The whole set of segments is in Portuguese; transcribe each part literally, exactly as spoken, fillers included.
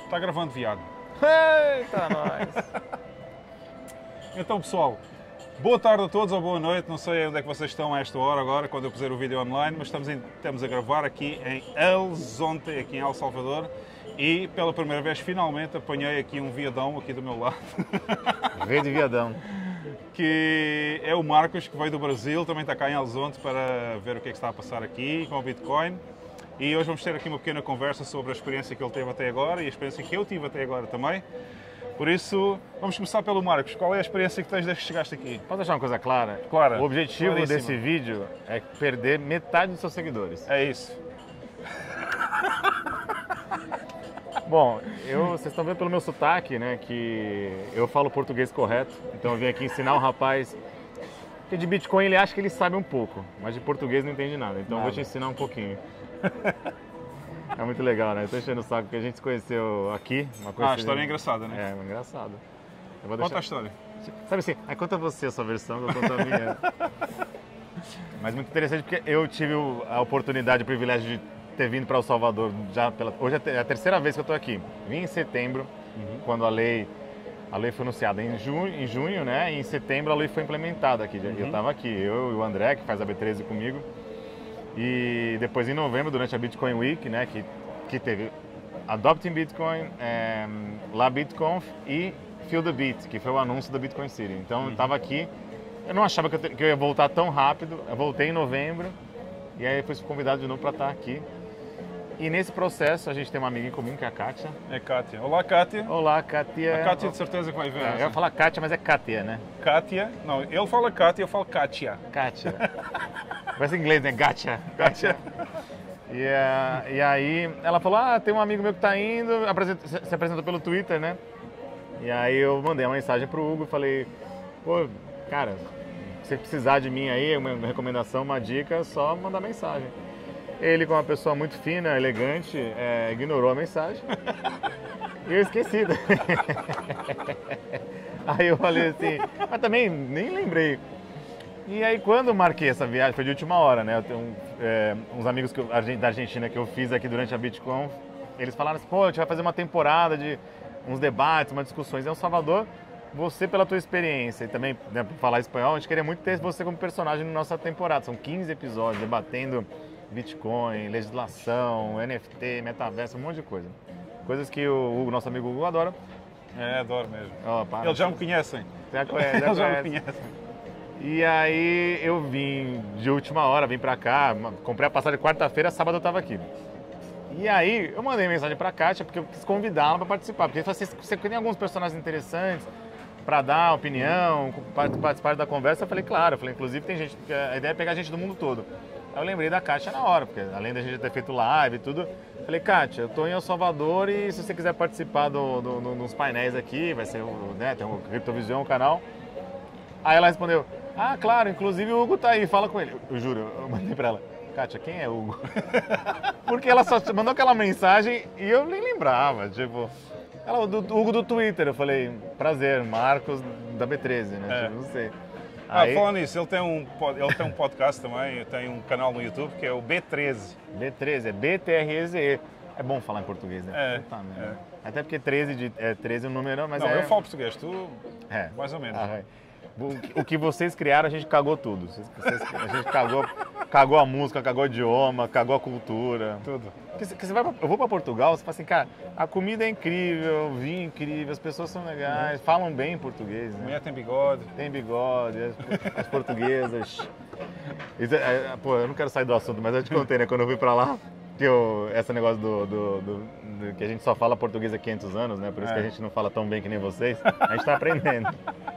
Está gravando, viado. Eita, nós! Então, pessoal, boa tarde a todos ou boa noite. Não sei onde é que vocês estão a esta hora agora, quando eu puser o vídeo online, mas estamos, em, estamos a gravar aqui em El Zonte, aqui em El Salvador. E pela primeira vez, finalmente, apanhei aqui um viadão aqui do meu lado. Rei de viadão. Que é o Marcos, que veio do Brasil, também está cá em El Zonte para ver o que é que está a passar aqui com o Bitcoin. E hoje vamos ter aqui uma pequena conversa sobre a experiência que ele teve até agora e a experiência que eu tive até agora também. Por isso, vamos começar pelo Marcos. Qual é a experiência que tens desde que chegaste aqui? Posso deixar uma coisa clara? Clara. O objetivo Claríssima. desse vídeo é perder metade dos seus seguidores. É isso. Bom, eu, vocês estão vendo pelo meu sotaque, né, que eu falo português correto. Então eu vim aqui ensinar um rapaz que de Bitcoin ele acha que ele sabe um pouco, mas de português não entende nada. Então eu vou te ensinar um pouquinho. É muito legal, né? Eu tô enchendo o saco porque a gente se conheceu aqui. Uma Ah, a história é engraçada, né? É, engraçado. Eu vou Conta deixar... a história. Sabe assim, aí conta você a sua versão, eu conto a minha. Mas muito interessante porque eu tive a oportunidade, o privilégio de ter vindo para El Salvador já pela... Hoje é a terceira vez que eu estou aqui. Vim em setembro, uhum. quando a lei, a lei foi anunciada em junho, em junho, né? E em setembro a lei foi implementada aqui. Uhum. Eu estava aqui, eu e o André, que faz a B treze comigo. E depois em novembro, durante a Bitcoin Week, né? Que, que teve Adopting Bitcoin, é, La BitConf e Feel the Beat, que foi o anúncio da Bitcoin City. Então uhum. eu estava aqui, eu não achava que eu, que eu ia voltar tão rápido, eu voltei em novembro e aí fui convidado de novo para estar aqui. E nesse processo a gente tem uma amiga em comum que é a Kátia. É Kátia. Olá, Kátia. Olá, Kátia. A Kátia de certeza que vai ver. É, eu ia falar Kátia, mas é Kátia, né? Kátia. Não, ele fala Kátia, eu falo Kátia. Kátia. Parece em inglês, né? Gátia. Kátia. E, uh, e aí ela falou, ah, tem um amigo meu que tá indo, apresenta, se apresentou pelo Twitter, né? E aí eu mandei uma mensagem pro Hugo e falei, pô, cara, se você precisar de mim aí, uma recomendação, uma dica, é só mandar mensagem. Ele, como uma pessoa muito fina, elegante, é, ignorou a mensagem. E eu esqueci. Aí eu falei assim, mas também nem lembrei. E aí quando eu marquei essa viagem, foi de última hora, né? Eu tenho um, é, uns amigos que eu, da Argentina que eu fiz aqui durante a BitConf, eles falaram assim, pô, a gente vai fazer uma temporada de uns debates, umas discussões em El Salvador. Você, pela tua experiência e também, né, por falar espanhol, a gente queria muito ter você como personagem na nossa temporada. São quinze episódios debatendo Bitcoin, legislação, N F T, metaverso, um monte de coisa. Coisas que o, o nosso amigo Hugo adora. É, adoro mesmo. Oh, para, Eles já me conhecem. Já conhece, já Eles já me conhece. conhecem. E aí eu vim de última hora, vim pra cá, comprei a passagem quarta-feira, sábado eu tava aqui. E aí eu mandei mensagem pra Kátia porque eu quis convidá-la pra participar. Porque você, você tem alguns personagens interessantes pra dar opinião, participar da conversa. Eu falei, claro, eu falei, inclusive tem gente, a ideia é pegar gente do mundo todo. Aí eu lembrei da Kátia na hora, porque além da gente ter feito live e tudo, falei, Kátia, eu tô em El Salvador e se você quiser participar do, do, do, dos painéis aqui, vai ser o, né, tem o Criptovision, o canal. Aí ela respondeu, ah, claro, inclusive o Hugo tá aí, fala com ele. Eu, eu juro, eu mandei pra ela, Kátia, quem é o Hugo? Porque ela só mandou aquela mensagem e eu nem lembrava, tipo... Ela, do, do Hugo do Twitter, eu falei, prazer, Marcos da B treze, né, É. tipo, não sei. Ah, Aí, falando nisso, ele tem, um, ele tem um podcast também, tem um canal no YouTube que é o B treze. B treze, é B T R E Z E. É bom falar em português, né? É, Puta merda. é. Até porque treze, de, é treze é um número, mas Não, é... eu falo português, tu É. mais ou menos. Ah, é. O que vocês criaram, a gente cagou tudo. Vocês, a gente cagou, cagou a música, cagou o idioma, cagou a cultura. Tudo. Porque você vai pra, eu vou pra Portugal, você fala assim, cara, a comida é incrível, o vinho é incrível, as pessoas são legais, falam bem português, A né? mulher tem bigode. Tem bigode, as, as portuguesas. Isso é, é, pô, eu não quero sair do assunto, mas eu te contei, né, quando eu fui pra lá, que eu, esse negócio do, do, do, do que a gente só fala português há quinhentos anos, né? Por isso É. que a gente não fala tão bem que nem vocês, a gente tá aprendendo.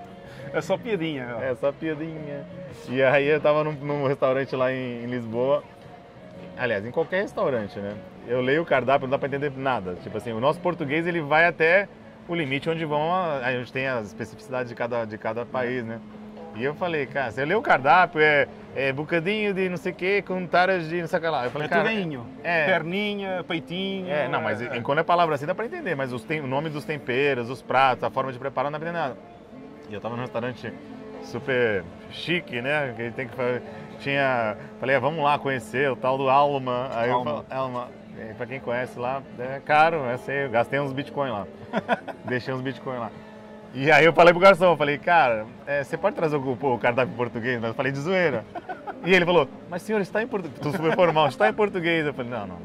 É só piadinha. ó. É, só piadinha. E aí eu tava num, num restaurante lá em, em Lisboa. Aliás, em qualquer restaurante, né? Eu leio o cardápio, não dá pra entender nada. Tipo assim, o nosso português, ele vai até o limite onde vão, a, a gente tem as especificidades de cada, de cada país, né? E eu falei, cara, você lê o cardápio, é, é bocadinho de não sei o que, com taras de não sei o que lá. Eu falei, É cara, tudinho. é, Perninha, peitinho. é, não, mas é, quando é palavra assim dá pra entender, mas os tem, o nome dos temperos, os pratos, a forma de preparar, não dá pra entender nada. E eu tava num restaurante super chique, né? Que tem que fazer, tinha, falei, ah, vamos lá conhecer o tal do Alma. Aí Alma. eu falei, Alma, É, pra quem conhece lá, é caro, é assim, eu gastei uns Bitcoin lá. Deixei uns Bitcoin lá. E aí eu falei pro garçom, eu falei, cara, é, você pode trazer o, o cardápio em português? Eu falei de zoeira. E ele falou, mas senhor, está em português. Tô super formal, está em português. Eu falei, não, não.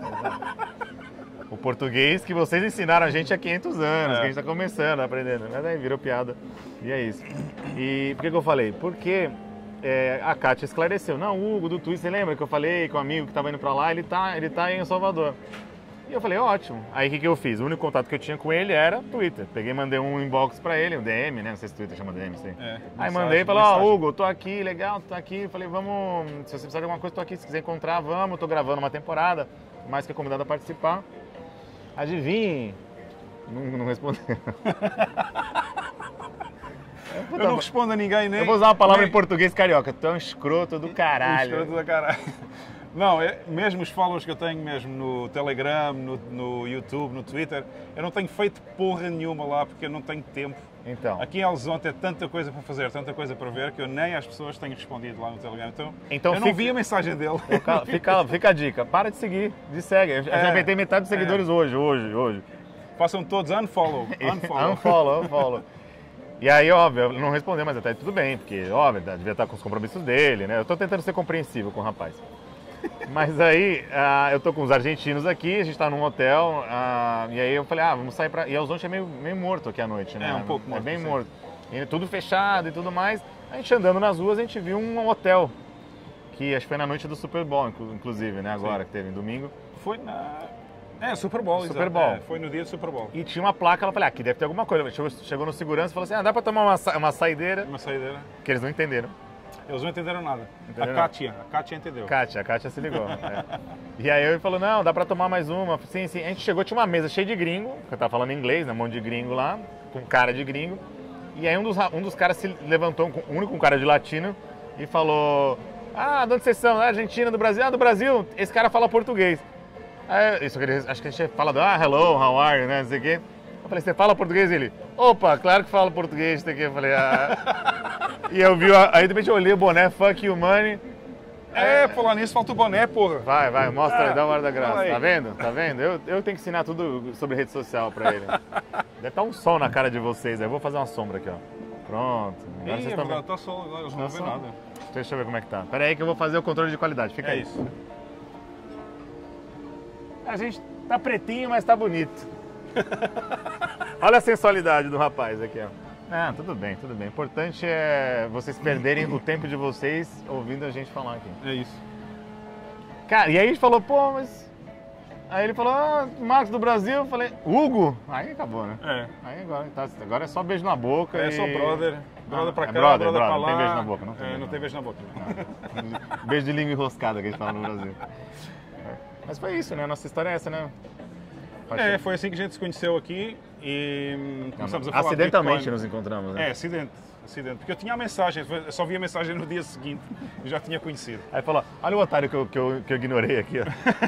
O português que vocês ensinaram a gente há quinhentos anos, é. que a gente está começando, aprendendo. Mas aí virou piada. E é isso. E por que, que eu falei? Porque é, a Kátia esclareceu. Não, o Hugo do Twitter, você lembra que eu falei com um amigo que estava indo para lá? Ele tá, ele tá em Salvador. E eu falei, ótimo. Aí o que, que eu fiz? O único contato que eu tinha com ele era Twitter. Peguei e mandei um inbox pra ele, um D M, né? Não sei se Twitter chama D M, sei. É, aí mandei e falei, ó, oh, Hugo, tô aqui, legal, tô aqui. Falei, vamos, se você precisar de alguma coisa, tô aqui. Se quiser encontrar, vamos. Tô gravando uma temporada, mais que convidado a participar. Adivinhe. Não, não respondeu. Eu não respondo a ninguém, nem... Eu vou usar uma palavra nem... em português carioca. Tu é um escroto do caralho. Um escroto do caralho. Não, é, mesmo os followers que eu tenho mesmo no Telegram, no, no YouTube, no Twitter, eu não tenho feito porra nenhuma lá porque eu não tenho tempo. Então. Aqui em Alzonte é tanta coisa para fazer, tanta coisa para ver, que eu nem às pessoas tenho respondido lá no Telegram. Então, então eu fica, não vi a mensagem dele. Fica, fica, fica a dica, para de seguir, de segue. Eu já é, aumentei metade dos seguidores é. hoje, hoje, hoje. Façam todos unfollow, unfollow. unfollow, unfollow. E aí, óbvio, não respondeu, mas até tudo bem, porque, óbvio, devia estar com os compromissos dele, né? Eu tô tentando ser compreensível com o rapaz. Mas aí, uh, eu tô com os argentinos aqui, a gente tá num hotel, uh, e aí eu falei, ah, vamos sair pra... E Alzonte é meio, meio morto aqui à noite, né? É, um pouco morto. É bem sim. morto. E tudo fechado e tudo mais. A gente andando nas ruas, a gente viu um hotel, que acho que foi na noite do Super Bowl, inclusive, né? Agora, sim. que teve em domingo. Foi na... É, Super Bowl, Super Bowl. É, foi no dia do Super Bowl. E tinha uma placa, ela falou, ah, aqui deve ter alguma coisa. Chegou, chegou no segurança e falou assim, ah, dá pra tomar uma, uma saideira? Uma saideira. Que eles não entenderam. Eles não entenderam nada. Entenderam? A Kátia, a Kátia entendeu. Kátia, a Kátia se ligou. é. E aí ele falou, não, dá pra tomar mais uma. Sim, sim. A gente chegou, tinha uma mesa cheia de gringo, que eu tava falando inglês, né, um monte de gringo lá, com cara de gringo. E aí um dos, um dos caras se levantou, o único um cara de latino, e falou, ah, de onde vocês são? Argentina, do Brasil? Ah, do Brasil. Esse cara fala português. Aí, isso, acho que a gente fala, ah, hello, how are you, né, não sei o quê. Eu falei, você fala português? Ele, opa, claro que falo português, isso aqui. Eu falei, ah... E eu vi, aí de repente eu olhei o boné, fuck you money. É, é falar nisso, falta o boné, porra. Vai, vai, mostra aí, dá uma hora da graça. Tá vendo? Tá vendo? Eu, eu tenho que ensinar tudo sobre rede social pra ele. Deve estar um sol na cara de vocês, aí eu vou fazer uma sombra aqui, ó. Pronto. Agora Ih, vocês estão vendo. Tá sol agora, eles não vêem nada. Deixa eu ver como é que tá. Pera aí que eu vou fazer o controle de qualidade, fica é aí. É isso. A gente tá pretinho, mas tá bonito. Olha a sensualidade do rapaz aqui, ó. Ah, tudo bem, tudo bem. O importante é vocês perderem o tempo de vocês ouvindo a gente falar aqui. É isso. Cara, e aí a gente falou, pô, mas... Aí ele falou, ah, Marcos do Brasil. Eu falei, Hugo? Aí acabou, né? É. Aí agora, tá, agora é só beijo na boca é, e... É só brother. Brother ah, pra cá, é brother, brother, brother pra lá. Não tem beijo na boca, não tem, é, beijo, não na tem beijo na boca. Não. Beijo de língua enroscada que a gente fala no Brasil. Mas foi isso, né? Nossa história é essa, né? Pode é, ser. Foi assim que a gente se conheceu aqui e começamos não, a falar acidentalmente nos encontramos, né? É, acidente, acidente. Porque eu tinha a mensagem, eu só vi a mensagem no dia seguinte e já tinha conhecido. Aí falou, olha o otário que eu, que eu, que eu ignorei aqui, ó.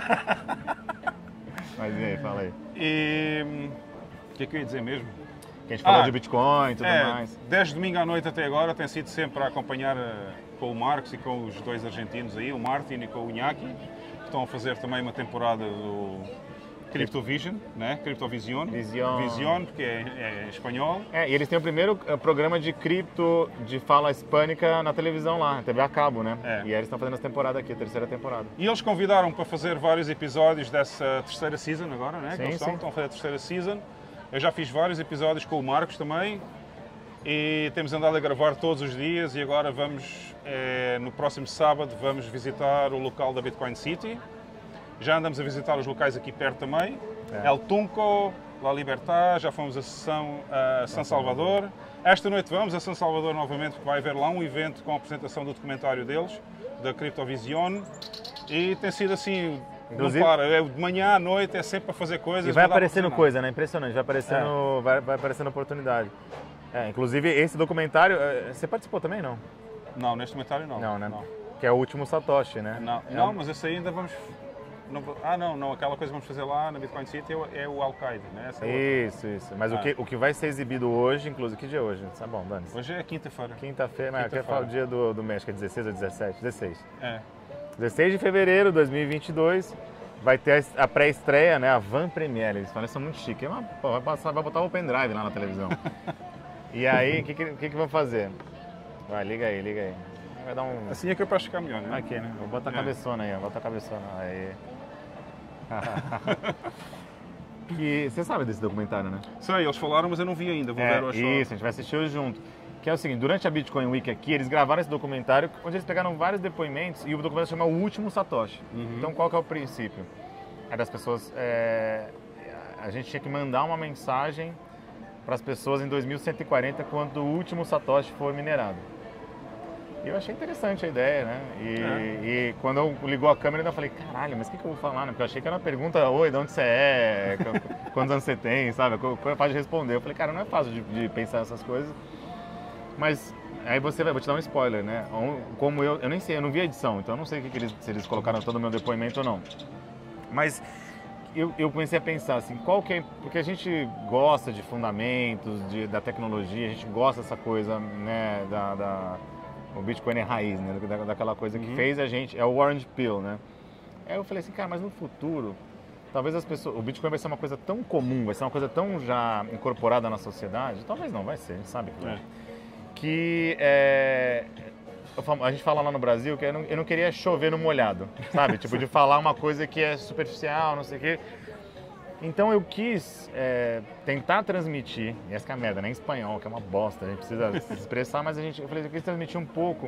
Mas e aí, fala aí. E o que é que eu ia dizer mesmo? Que a gente falou ah, de Bitcoin e tudo é, mais. Desde domingo à noite até agora tem sido sempre a acompanhar uh, com o Marcos e com os dois argentinos aí, o Martin e com o Iñaki, que estão a fazer também uma temporada do CryptoVision, né? CryptoVision. Vision. Vision, porque é, é espanhol. É, e eles têm o primeiro uh, programa de cripto de fala hispânica na televisão lá, T V a cabo, né? É. E aí eles estão fazendo essa temporada aqui, a terceira temporada. E eles convidaram para fazer vários episódios dessa terceira season agora, né? Sim, que eles estão, sim. estão a fazer a terceira season. Eu já fiz vários episódios com o Marcos também. E temos andado a gravar todos os dias e agora vamos, eh, no próximo sábado, vamos visitar o local da Bitcoin City. Já andamos a visitar os locais aqui perto também. É. El Tunco, La Libertad, já fomos a São, a São Salvador. Esta noite vamos a São Salvador novamente, porque vai haver lá um evento com a apresentação do documentário deles, da CryptoVision. E tem sido assim, inclusive, não para, é de manhã à noite, é sempre a fazer coisas. E vai aparecendo coisa, né? Impressionante, vai aparecendo, é. vai, vai aparecendo oportunidade. É, inclusive esse documentário, você participou também, não? Não, neste documentário não. Não, né? Não. Que é o último Satoshi, né? Não, é não um... mas esse aí ainda vamos... Não, ah, não, não, aquela coisa que vamos fazer lá na Bitcoin City é o Al-Qaeda, né? Essa é isso, isso. Mas ah. o, que, o que vai ser exibido hoje, inclusive, que dia é hoje? Tá bom, Dani. Hoje é quinta-feira. Quinta-feira, mas quer falar o dia do, do mês, que é dezesseis ou dezessete? dezesseis. É. dezesseis de fevereiro de dois mil e vinte e dois. vai ter a pré-estreia, né? A Van Premiere. Eles falam, isso é muito chique. Mas, pô, vai, passar, vai botar o pendrive lá na televisão. E aí, o que, que, que, que vão fazer? Vai, liga aí, liga aí. Vai dar um... Assim é que eu posso ficar melhor, né? Aqui, né? Vou botar a É. cabeçona aí, ó. Bota a cabeçona aí. Que você sabe desse documentário, né? Sei, eles falaram, mas eu não vi ainda. Vou ver É, hoje. isso, a gente vai assistir hoje junto. Que é o seguinte, durante a Bitcoin Week aqui, eles gravaram esse documentário onde eles pegaram vários depoimentos e o documentário chama O Último Satoshi. Uhum. Então, qual que é o princípio? É das pessoas... É, a gente tinha que mandar uma mensagem para as pessoas em dois mil cento e quarenta, quando o último Satoshi for minerado. E eu achei interessante a ideia, né? E, É. e quando eu ligou a câmera, eu falei, caralho, mas o que, que eu vou falar? Né? Porque eu achei que era uma pergunta, oi, de onde você é? Quantos anos você tem? Sabe? Foi fácil de responder. Eu falei, cara, não é fácil de, de pensar essas coisas. Mas aí você vai, vou te dar um spoiler, né? Como eu, eu nem sei, eu não vi a edição, então eu não sei o que que eles, se eles colocaram todo o meu depoimento ou não. Mas eu, eu comecei a pensar assim, qual que é... Porque a gente gosta de fundamentos, de, da tecnologia, a gente gosta dessa coisa, né, da... da o Bitcoin é raiz, né, da, daquela coisa que Uhum. fez a gente, é o Orange Pill, né? Aí eu falei assim, cara, mas no futuro, talvez as pessoas, o Bitcoin vai ser uma coisa tão comum, vai ser uma coisa tão já incorporada na sociedade, talvez não, vai ser, a gente sabe que vai. É. Que é, a gente fala lá no Brasil que eu não, eu não queria chover no molhado, sabe? Tipo, de falar uma coisa que é superficial, não sei o quê. Então eu quis é, tentar transmitir, e essa que é a merda, né? Em espanhol, que é uma bosta, a gente precisa se expressar, mas a gente, eu falei, eu quis transmitir um pouco,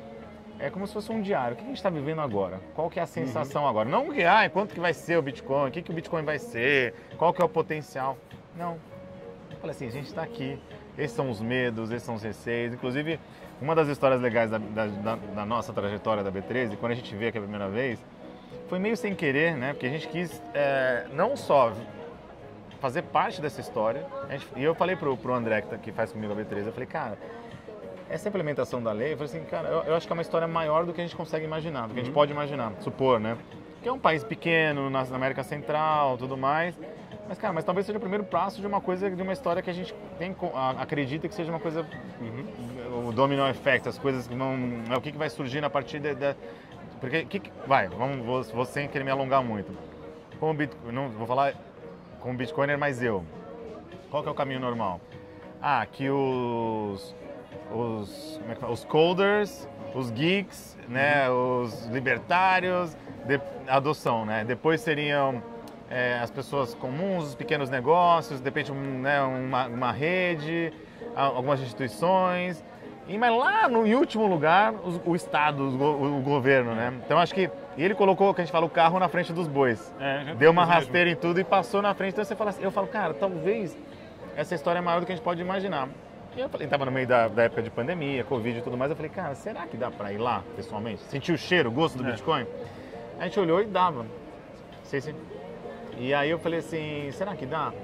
é como se fosse um diário, o que a gente está vivendo agora? Qual que é a sensação uhum. agora? Não que, ah, quanto que vai ser o Bitcoin, o que, que o Bitcoin vai ser, qual que é o potencial? Não, eu falei assim, a gente está aqui, esses são os medos, esses são os receios, inclusive uma das histórias legais da, da, da, da nossa trajetória da B treze, quando a gente veio aqui a primeira vez, foi meio sem querer, né? Porque a gente quis é, não só fazer parte dessa história, a gente, e eu falei pro, pro André, que, que faz comigo a B treze, eu falei, cara, essa implementação da lei, eu falei assim, cara, eu, eu acho que é uma história maior do que a gente consegue imaginar, do que a gente uhum. pode imaginar, supor, né? Que é um país pequeno, na, na América Central, tudo mais, mas, cara, mas talvez seja o primeiro passo de uma coisa, de uma história que a gente tem, acredita que seja uma coisa, uhum. o domino effect, as coisas que vão, é o que, que vai surgir a partir da... de, Porque, que, vai, vamos, vou, vou sem querer me alongar muito. Como Bitcoin, não vou falar como Bitcoiner, mas eu. Qual que é o caminho normal? Ah, que os, os, como é que fala? Os coders, os geeks, né, os libertários, de, adoção, né? Depois seriam é, as pessoas comuns, os pequenos negócios, de repente um, né, uma, uma rede, algumas instituições. E, mas lá no em último lugar, o, o Estado, o, o governo, né? Então acho que... E ele colocou, que a gente fala, o carro na frente dos bois. É, deu uma rasteira em tudo e passou na frente. Então você fala assim, eu falo, cara, talvez essa história é maior do que a gente pode imaginar. E eu falei, tava no meio da, da época de pandemia, Covid e tudo mais. Eu falei, cara, será que dá pra ir lá, pessoalmente? Sentir o cheiro, o gosto do é. Bitcoin? A gente olhou e dava. Sei se... E aí eu falei assim, será que dá?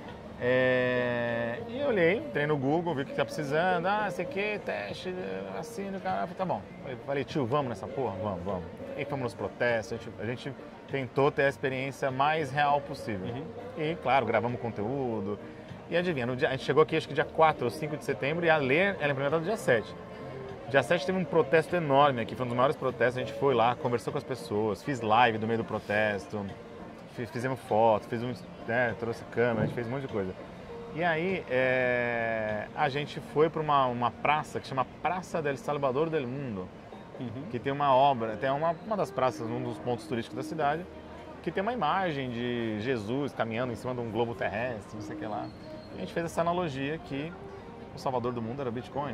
É... E eu olhei, entrei no Google, vi o que tá precisando, ah, sei que, teste, assino, cara, tá bom. Eu falei, tio, vamos nessa porra? Vamos, vamos. E fomos nos protestos, a gente, a gente tentou ter a experiência mais real possível. Uhum. E, claro, gravamos conteúdo. E adivinha, no dia, a gente chegou aqui acho que dia quatro ou cinco de setembro e a lei ela é implementada no dia sete. Dia sete teve um protesto enorme aqui, foi um dos maiores protestos, a gente foi lá, conversou com as pessoas, fiz live no meio do protesto. Fizemos fotos, fiz um, né, trouxe câmera, a gente fez um monte de coisa. E aí é, a gente foi para uma, uma praça que chama Praça del Salvador del Mundo, uhum. que tem uma obra, tem uma, uma das praças, um dos pontos turísticos da cidade, que tem uma imagem de Jesus caminhando em cima de um globo terrestre, não sei o que lá. E a gente fez essa analogia que o Salvador do mundo era o Bitcoin.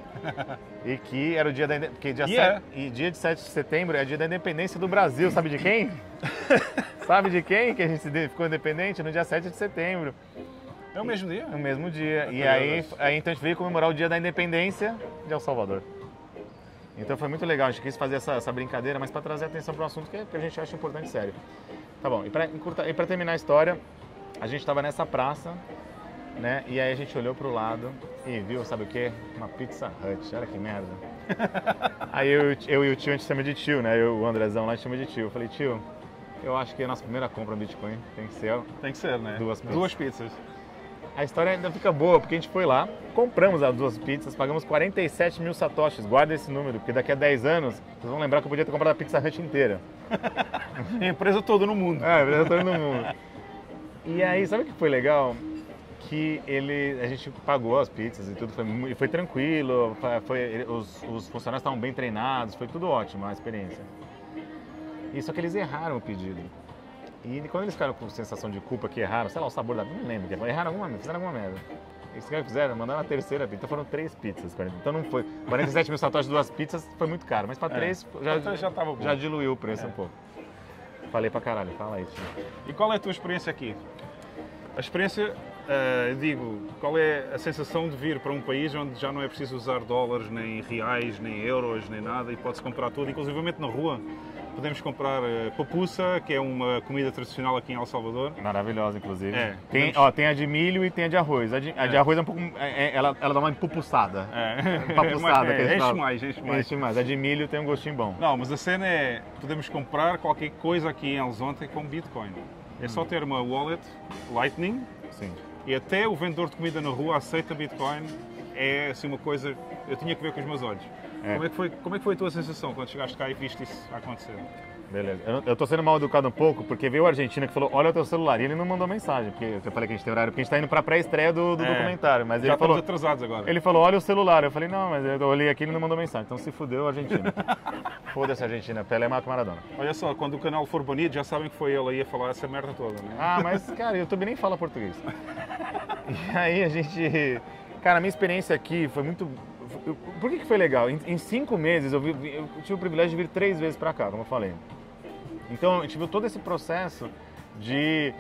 E que era o dia da porque dia, yeah. sete, e dia de sete de setembro é dia da independência do Brasil, sabe de quem? Sabe de quem que a gente ficou independente? No dia sete de setembro. É o mesmo dia? É o mesmo dia. É e aí, aí então a gente veio comemorar o dia da independência de El Salvador. Então foi muito legal, a gente quis fazer essa, essa brincadeira, mas para trazer atenção para um assunto que, que a gente acha importante e sério. Tá bom, e para terminar a história, a gente estava nessa praça, né? E aí a gente olhou pro lado e viu, sabe o quê? Uma Pizza Hut, olha que merda. Aí eu, eu e o tio, a gente chama de tio, né? Eu, o Andrezão lá, a gente chama de tio. Eu falei, tio, eu acho que a nossa primeira compra no Bitcoin tem que ser... Tem que ser, né? Duas pizzas. Duas pizzas. a história ainda fica boa, porque a gente foi lá, compramos as duas pizzas, pagamos quarenta e sete mil satoshis, guarda esse número, porque daqui a dez anos vocês vão lembrar que eu podia ter comprado a Pizza Hut inteira. A empresa toda no mundo. É, a empresa toda no mundo. E aí, sabe o que foi legal? Que ele, a gente pagou as pizzas e tudo, foi, foi tranquilo, foi, os, os funcionários estavam bem treinados, foi tudo ótimo a experiência. E só que eles erraram o pedido. E quando eles ficaram com sensação de culpa que erraram, sei lá, o sabor da... não lembro, erraram alguma, fizeram alguma merda. Eles que fizeram, mandaram a terceira pizza, então foram três pizzas. Então não foi, quarenta e sete mil satoshis, duas pizzas, foi muito caro, mas para é, três já, já, já, tava bom. Já diluiu o preço é. um pouco. Falei pra caralho, fala aí, tio. E qual é a tua experiência aqui? A experiência, uh, eu digo, qual é a sensação de vir para um país onde já não é preciso usar dólares, nem reais, nem euros, nem nada, e pode-se comprar tudo, inclusivamente na rua. Podemos comprar uh, papuça, que é uma comida tradicional aqui em El Salvador. Maravilhosa, inclusive. É, tem, podemos... ó, tem a de milho e tem a de arroz. A de, a de é. arroz é um pouco... É, ela, ela dá uma empupuçada. É. Papuçada. É, enche mais, enche mais. Enche mais. A de milho tem um gostinho bom. Não, mas a cena é, podemos comprar qualquer coisa aqui em El Zonte com Bitcoin. É só ter uma wallet Lightning. Sim. E até o vendedor de comida na rua aceita Bitcoin. É assim uma coisa... Eu tinha que ver com os meus olhos. É. Como, é que foi, como é que foi a tua sensação quando chegaste cá e viste isso acontecer? Beleza. Eu, eu tô sendo mal educado um pouco, porque veio o argentino que falou, olha o teu celular, e ele não mandou mensagem, porque eu falei que a gente tem horário, porque a gente tá indo pra pré-estreia do, do é, documentário, mas já ele falou... atrasados agora. Ele falou, olha o celular, eu falei, não, mas eu olhei aqui e ele não mandou mensagem, então se fudeu a Argentina. Foda-se a Argentina, Pelé é maior que Maradona. Olha só, quando o canal for banido, já sabem que foi ele aí a falar essa merda toda, né? Ah, mas, cara, o YouTube nem fala português. E aí a gente... Cara, a minha experiência aqui foi muito... Por que que foi legal? Em, em cinco meses eu, vi, eu tive o privilégio de vir três vezes pra cá, como eu falei. Então, a gente viu todo esse processo de,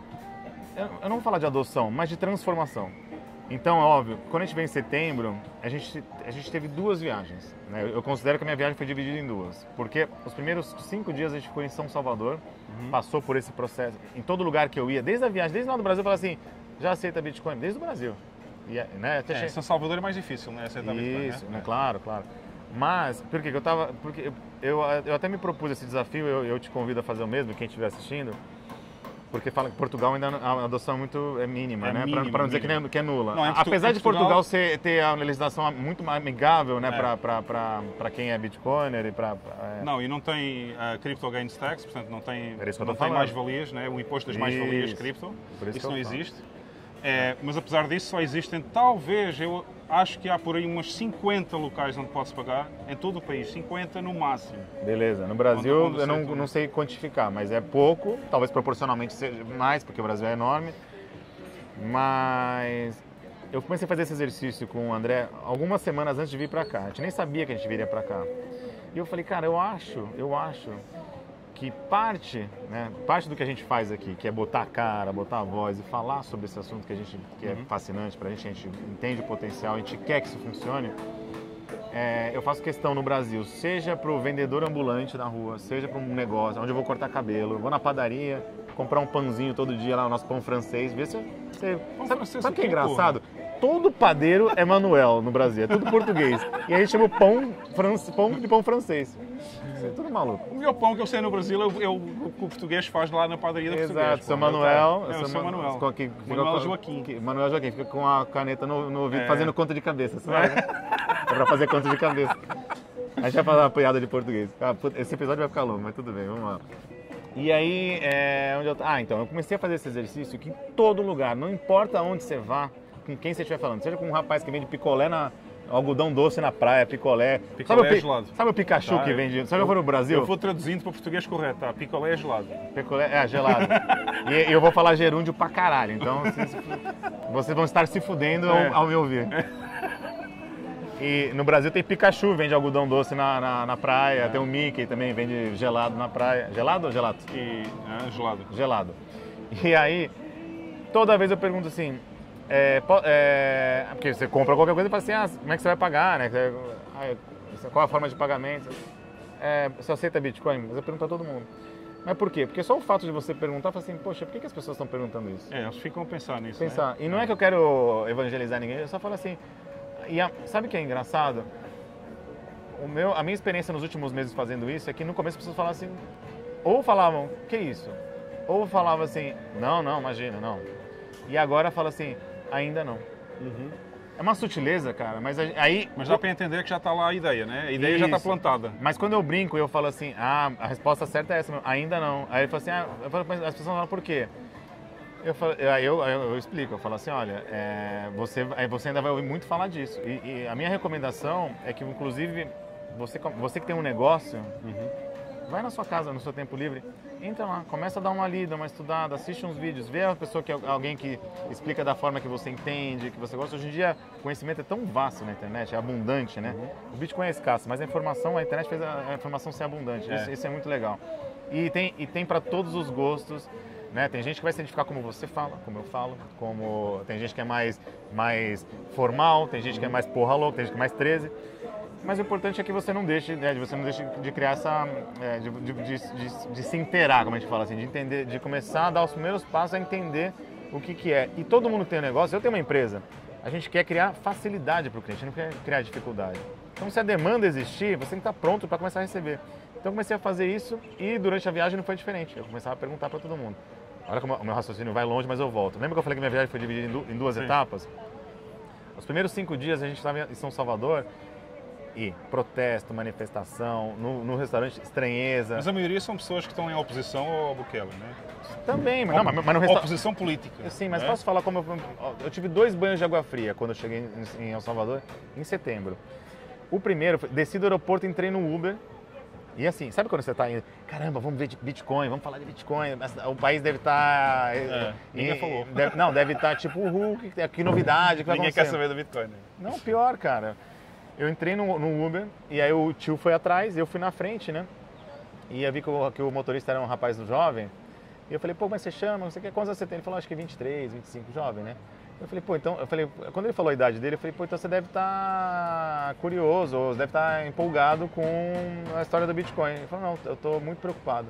eu não vou falar de adoção, mas de transformação. Então, é óbvio, quando a gente veio em setembro, a gente, a gente teve duas viagens. Né? Eu considero que a minha viagem foi dividida em duas, porque os primeiros cinco dias a gente ficou em São Salvador, uhum. passou por esse processo, em todo lugar que eu ia, desde a viagem, desde lá do Brasil, eu falava assim, já aceita Bitcoin? Desde o Brasil. E, né, até é, che... São Salvador é mais difícil, né? Aceitar Bitcoin, Isso, né? né? Claro, claro. Mas, por que eu tava... Porque eu, eu até me propus esse desafio, eu, eu te convido a fazer o mesmo, quem estiver assistindo, porque fala que Portugal ainda a adoção é muito é mínima, é né? Para não dizer que, nem, que é nula. Não, é Apesar de Portugal, Portugal ser, ter a legislação muito mais amigável, né? É. Para quem é Bitcoiner e para... É... Não, e não tem a Crypto Gains Tax, portanto não tem, não tem mais-valias, né? O imposto das mais-valias cripto, isso, isso não existe. É, mas apesar disso só existem, talvez, eu acho que há por aí umas cinquenta locais onde pode-se pagar, em todo o país, cinquenta no máximo. Beleza, no Brasil onde, onde eu não, não sei quantificar, mas é pouco, talvez proporcionalmente seja mais, porque o Brasil é enorme, mas eu comecei a fazer esse exercício com o André algumas semanas antes de vir pra cá, a gente nem sabia que a gente viria pra cá. E eu falei, cara, eu acho, eu acho... que parte, né, parte do que a gente faz aqui, que é botar a cara, botar a voz e falar sobre esse assunto que a gente que é uhum. fascinante pra gente, a gente entende o potencial, a gente quer que isso funcione, é, eu faço questão no Brasil, seja pro vendedor ambulante na rua, seja para um negócio, onde eu vou cortar cabelo, vou na padaria, comprar um pãozinho todo dia lá, o nosso pão francês, ver se você... Sabe, sabe o que é engraçado? Todo padeiro é Manuel no Brasil, é tudo português. E a gente chama o pão, pão de pão francês. Isso é tudo maluco. O meu pão que eu sei no Brasil é o, é o que o português faz lá na padaria do português. Exato, seu Manuel. É, eu sou Manuel. Manuel, aqui, Manuel Joaquim. Que, Manuel Joaquim, fica com a caneta no, no ouvido é. fazendo conta de cabeça, sabe? É pra fazer conta de cabeça. A gente vai fazer uma piada de português. Esse episódio vai ficar longo, mas tudo bem, vamos lá. E aí, é, onde eu... Ah, então, eu comecei a fazer esse exercício que em todo lugar, não importa onde você vá, com quem você estiver falando, seja com um rapaz que vende picolé na... algodão doce na praia, picolé. Picolé sabe, é gelado. Sabe o Pikachu tá, que vende? Sabe eu, eu vou no Brasil? Eu vou traduzindo para o português correto, tá? Picolé é gelado. Picolé é gelado. E eu vou falar gerúndio pra caralho, então vocês, vocês vão estar se fudendo é. ao, ao me ouvir. E no Brasil tem Pikachu, vende algodão doce na, na, na praia, é. tem o Mickey também, vende gelado na praia. Gelado ou gelato? E, é, gelado. Gelado. E aí, toda vez eu pergunto assim, É, é, porque você compra qualquer coisa e fala assim, ah, como é que você vai pagar, né? Qual a forma de pagamento? É, você aceita Bitcoin? Mas eu pergunto a todo mundo. Mas por quê? Porque só o fato de você perguntar, fala assim, poxa, por que, que as pessoas estão perguntando isso? É, elas ficam pensando nisso, Pensar. Né? E não é que eu quero evangelizar ninguém, eu só falo assim, e a, sabe o que é engraçado? O meu, a minha experiência nos últimos meses fazendo isso é que no começo as pessoas falavam assim, ou falavam, que isso? Ou falavam assim, não, não, imagina, não. E agora fala assim, Ainda não. Uhum. É uma sutileza, cara, mas aí... Mas dá para entender que já está lá a ideia, né? A ideia já está plantada. Mas quando eu brinco e eu falo assim, ah, a resposta certa é essa, ainda não. Aí ele fala assim, ah, eu falo, mas as pessoas falam por quê? Eu, falo, aí eu, eu, eu explico, eu falo assim, olha, é, você, você ainda vai ouvir muito falar disso. E, e a minha recomendação é que, inclusive, você, você que tem um negócio, uhum, vai na sua casa, no seu tempo livre, entra lá, começa a dar uma lida, uma estudada, assiste uns vídeos, vê a pessoa que é alguém que explica da forma que você entende, que você gosta. Hoje em dia, o conhecimento é tão vasto na internet, é abundante, né? Uhum. O Bitcoin é escasso, mas a informação, a internet fez a informação ser abundante. É. Isso, isso é muito legal. E tem, e tem para todos os gostos. Né? Tem gente que vai se identificar como você fala, como eu falo, como tem gente que é mais, mais formal, tem gente que é mais porra louca, tem gente que é mais treze. Mas o importante é que você não deixe, né, você não deixe de criar essa, é, de, de, de, de, de se inteirar, como a gente fala assim, de entender, de começar a dar os primeiros passos a entender o que que é. E todo mundo tem um negócio, eu tenho uma empresa, a gente quer criar facilidade para o cliente, não quer criar dificuldade. Então, se a demanda existir, você tem que estar pronto para começar a receber. Então, eu comecei a fazer isso e durante a viagem não foi diferente. Eu começava a perguntar para todo mundo. Olha como o meu raciocínio vai longe, mas eu volto. Lembra que eu falei que minha viagem foi dividida em duas Sim. etapas? Os primeiros cinco dias a gente estava em São Salvador e protesto, manifestação, no, no restaurante, estranheza. Mas a maioria são pessoas que estão em oposição ao Bukele, né? Também, mas, não, mas, mas no restaurante... Oposição política. Sim, mas né? Posso falar como... Eu, eu tive dois banhos de água fria quando eu cheguei em, em El Salvador, em setembro. O primeiro, desci do aeroporto, entrei no Uber. E assim, sabe quando você está indo, caramba, vamos ver de Bitcoin, vamos falar de Bitcoin, o país deve estar... Tá, é, ninguém falou. Deve, não, deve estar tá, tipo, uhul, que, que novidade, que vai Ninguém acontecer. quer saber do Bitcoin. Né? Não, pior, cara. Eu entrei no, no Uber e aí o tio foi atrás, eu fui na frente, né? E eu vi que o, que o motorista era um rapaz jovem. E eu falei, pô, mas você chama, não sei o que, quantos anos você tem? Ele falou, acho que vinte e três, vinte e cinco, jovem, né? Eu falei, pô, então, eu falei, quando ele falou a idade dele, eu falei, pô, então você deve estar curioso, ou deve estar empolgado com a história do Bitcoin. Ele falou, não, eu estou muito preocupado.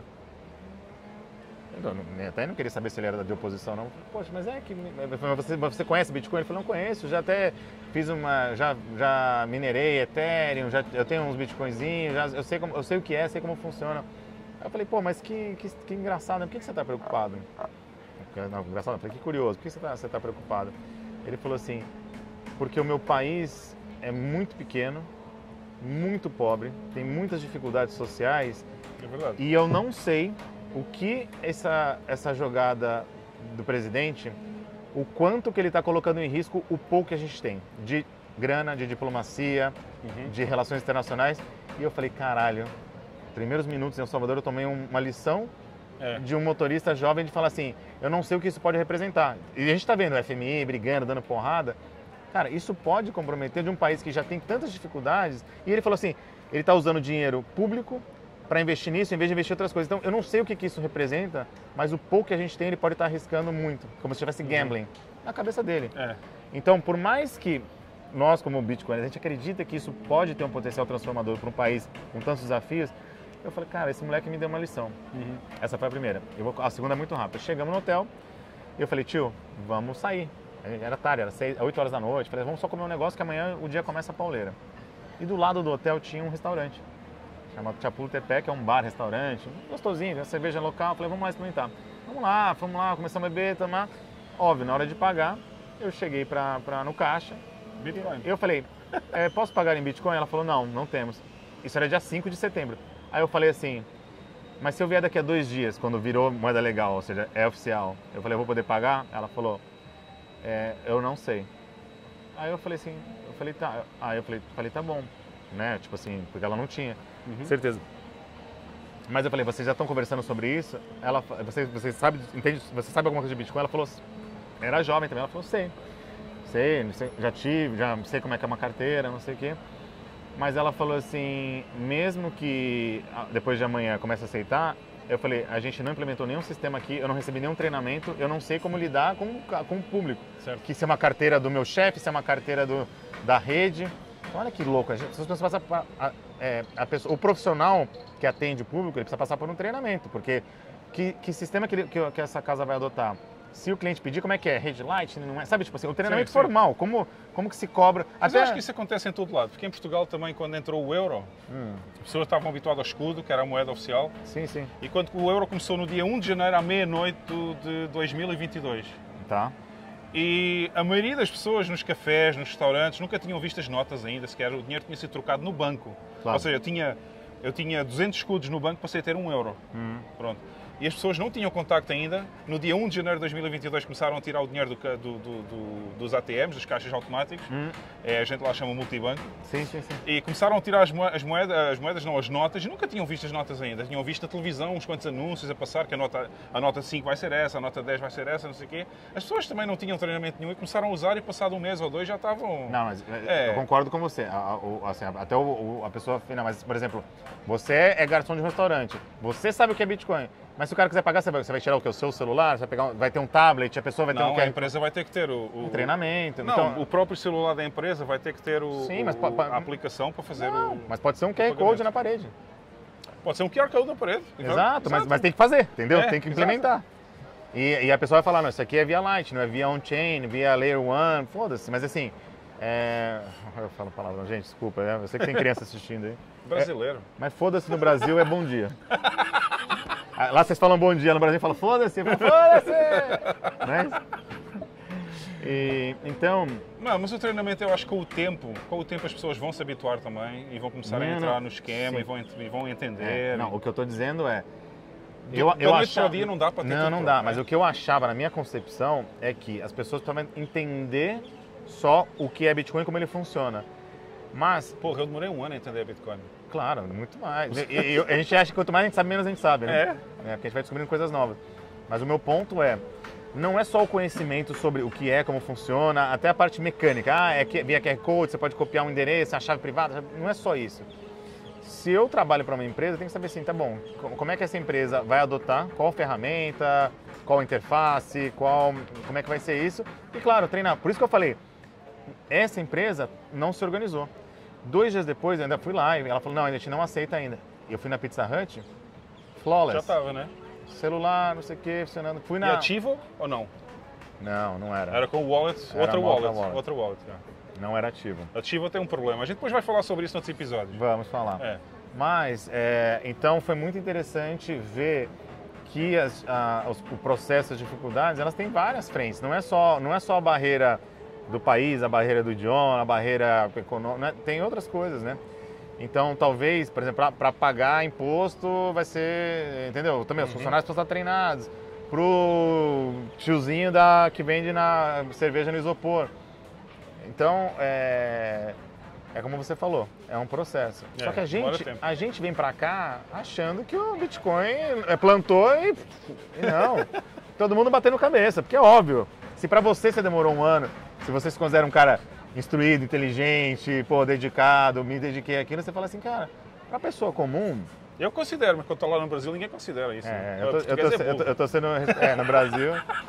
Eu até não queria saber se ele era de oposição, não. Eu falei, poxa, mas é que você, você conhece Bitcoin? Ele falou, não conheço, já até fiz uma, já, já minerei Ethereum, já, eu tenho uns Bitcoinzinhos, já, eu, sei como, eu sei o que é, sei como funciona. Aí eu falei, pô, mas que, que, que engraçado, né? Por que, que você está preocupado? Não, engraçado, eu falei, que curioso, por que você está você tá preocupado? Ele falou assim, porque o meu país é muito pequeno, muito pobre, tem muitas dificuldades sociais, é verdade. E eu não sei o que essa, essa jogada do presidente, o quanto que ele está colocando em risco o pouco que a gente tem, de grana, de diplomacia, uhum. de relações internacionais. E eu falei, caralho, primeiros minutos em El Salvador eu tomei uma lição é. de um motorista jovem de falar assim, eu não sei o que isso pode representar. E a gente está vendo o F M I brigando, dando porrada. Cara, isso pode comprometer de um país que já tem tantas dificuldades. E ele falou assim, ele está usando dinheiro público para investir nisso, em vez de investir em outras coisas. Então, eu não sei o que, que isso representa, mas o pouco que a gente tem, ele pode estar arriscando muito, como se estivesse gambling na cabeça dele. É. Então, por mais que nós, como Bitcoin, a gente acredita que isso pode ter um potencial transformador para um país com tantos desafios, eu falei, cara, esse moleque me deu uma lição. Uhum. Essa foi a primeira. Eu vou, a segunda é muito rápida. Chegamos no hotel e eu falei, tio, vamos sair. Era tarde, era seis, oito horas da noite. Falei, vamos só comer um negócio que amanhã o dia começa a pauleira. E do lado do hotel tinha um restaurante. Chamado Chapultepec, que é um bar, restaurante, gostosinho, uma cerveja local. Falei, vamos lá experimentar. Vamos lá, vamos lá, começamos a beber, tomar. Óbvio, na hora de pagar, eu cheguei pra, pra, no caixa. Bitcoin. Eu falei, é, posso pagar em Bitcoin? Ela falou, não, não temos. Isso era dia cinco de setembro. Aí eu falei assim, mas se eu vier daqui a dois dias, quando virou moeda legal, ou seja, é oficial, eu falei, eu vou poder pagar? Ela falou, é, eu não sei. Aí eu falei assim, eu falei, tá. Aí eu falei, falei, tá bom, né? Tipo assim, porque ela não tinha. Uhum. Certeza. Mas eu falei, vocês já estão conversando sobre isso? Ela, você, você sabe, entende? Você sabe alguma coisa de Bitcoin? Ela falou, era jovem também. Ela falou, sei, sei, sei, já tive, já sei como é que é uma carteira, não sei o quê. Mas ela falou assim, mesmo que depois de amanhã comece a aceitar, eu falei, a gente não implementou nenhum sistema aqui, eu não recebi nenhum treinamento, eu não sei como lidar com, com o público. Certo. Que se é uma carteira do meu chefe, se é uma carteira do, da rede. Olha que louco, a gente, as pessoas passam por, a, é, a pessoa, o profissional que atende o público, ele precisa passar por um treinamento, porque que, que sistema que, ele, que, que essa casa vai adotar? Se o cliente pedir, como é que é? Red Light? Não é? Sabe, tipo assim, o treinamento sim, sim. formal, como, como que se cobra? Mas Até... eu acho que isso acontece em todo lado, porque em Portugal também, quando entrou o euro, hum. as pessoas estavam habituadas ao escudo, que era a moeda oficial. Sim, sim. E quando o euro começou no dia um de janeiro à meia-noite de dois mil e vinte e dois. Tá. E a maioria das pessoas nos cafés, nos restaurantes, nunca tinham visto as notas ainda sequer. O dinheiro tinha sido trocado no banco. Claro. Ou seja, eu tinha, eu tinha duzentos escudos no banco, passei a ter um euro. Uhum. Pronto. E as pessoas não tinham contacto ainda. No dia um de janeiro de dois mil e vinte e dois começaram a tirar o dinheiro do, do, do, do, dos A T Ms, dos caixas automáticos. Uhum. É, a gente lá chama multibanco. Sim, sim, sim. E começaram a tirar as moedas, as moedas, as moedas, não, as notas, e nunca tinham visto as notas ainda. Tinham visto na televisão uns quantos anúncios a passar, que a nota, a nota cinco vai ser essa, a nota dez vai ser essa, não sei o quê. As pessoas também não tinham treinamento nenhum e começaram a usar e passado um mês ou dois já estavam... Não, mas É. eu concordo com você. A, o- assim, até o, o- a pessoa final, mas, por exemplo, você é garçom de um restaurante, você sabe o que é Bitcoin, mas se o cara quiser pagar, você vai, você vai tirar o que? O seu celular? Você vai, pegar um- vai ter um tablet, a pessoa vai ter Não, um, a empresa vai ter que ter o... o um treinamento. Não, então, o próprio celular da empresa vai ter que ter o, Sim, mas o- pa- pa- a aplicação para fazer não, o... mas pode ser um Q R pagamento. Code na parede. Pode ser um Q R Code na parede. Exato, mas, mas tem que fazer, entendeu? É, tem que exato. implementar. E, e a pessoa vai falar, não, isso aqui é via Light, não é via on-chain, via Layer one, foda-se. Mas assim, é... eu falo palavrão, gente, desculpa, né? Eu sei que tem criança assistindo aí. Brasileiro. Mas foda-se no Brasil é bom dia. Lá vocês falam bom dia, no Brasil fala foda-se, eu falo foda-se! Né? E, então, Não, mas o treinamento eu acho que com o tempo, com o tempo as pessoas vão se habituar também e vão começar Não, a entrar não. no esquema Sim. e vão, ent- e vão entender. é, não, o que eu tô dizendo é... Do- Eu, da eu noite achava... para o dia não dá para ter Não, tudo não pronto, dá, né? mas o que eu achava na minha concepção é que as pessoas precisavam entender só o que é Bitcoin e como ele funciona. Mas, Porra, eu demorei um ano a entender Bitcoin. claro, muito mais. E, e- a gente acha que quanto mais a gente sabe, menos a gente sabe, né? É. É, porque a gente vai descobrindo coisas novas. Mas o meu ponto é, não é só o conhecimento sobre o que é, como funciona, até a parte mecânica. Ah, é que- via Q R Code, você pode copiar um endereço, a chave privada. Não é só isso. Se eu trabalho para uma empresa, eu tenho que saber assim, tá bom, co- como é que essa empresa vai adotar, qual ferramenta, qual interface, qual, como é que vai ser isso. E claro, treinar. Por isso que eu falei, essa empresa não se organizou. Dois dias depois, eu ainda fui lá e ela falou, não, a gente não aceita ainda. E eu fui na Pizza Hut, flawless, Já estava, né? celular, não sei o que, funcionando. Fui E na... ativo ou não? Não, não era. Era com o wallet, Era outra uma outra wallet, wallet. outra wallet. é. Não era ativo. Ativo tem um problema. A gente depois vai falar sobre isso em outros episódios. Vamos falar. É. Mas, é, então foi muito interessante ver que as, a, os, o processo, as dificuldades, elas têm várias frentes. Não é só, não é só a barreira do país, a barreira do idioma, a barreira econômica, né? Tem outras coisas, né? Então, talvez, por exemplo, para pagar imposto vai ser, entendeu? Também os Uhum. funcionários precisam estar treinados. Pro tiozinho da, que vende na cerveja no isopor. Então, é, é como você falou, é um processo. É, Só que a demora gente, tempo. a gente vem pra cá achando que o Bitcoin é, plantou e, e não. Todo mundo batendo cabeça, porque é óbvio. Se pra você você demorou um ano, se você se considera um cara instruído, inteligente, pô, dedicado, me dediquei àquilo, você fala assim, cara, pra pessoa comum, Eu considero, mas quando eu estou lá no Brasil ninguém considera isso. é, né? eu, tô, eu, tô, Português é eu, tô, burro. eu tô sendo, é, no Brasil,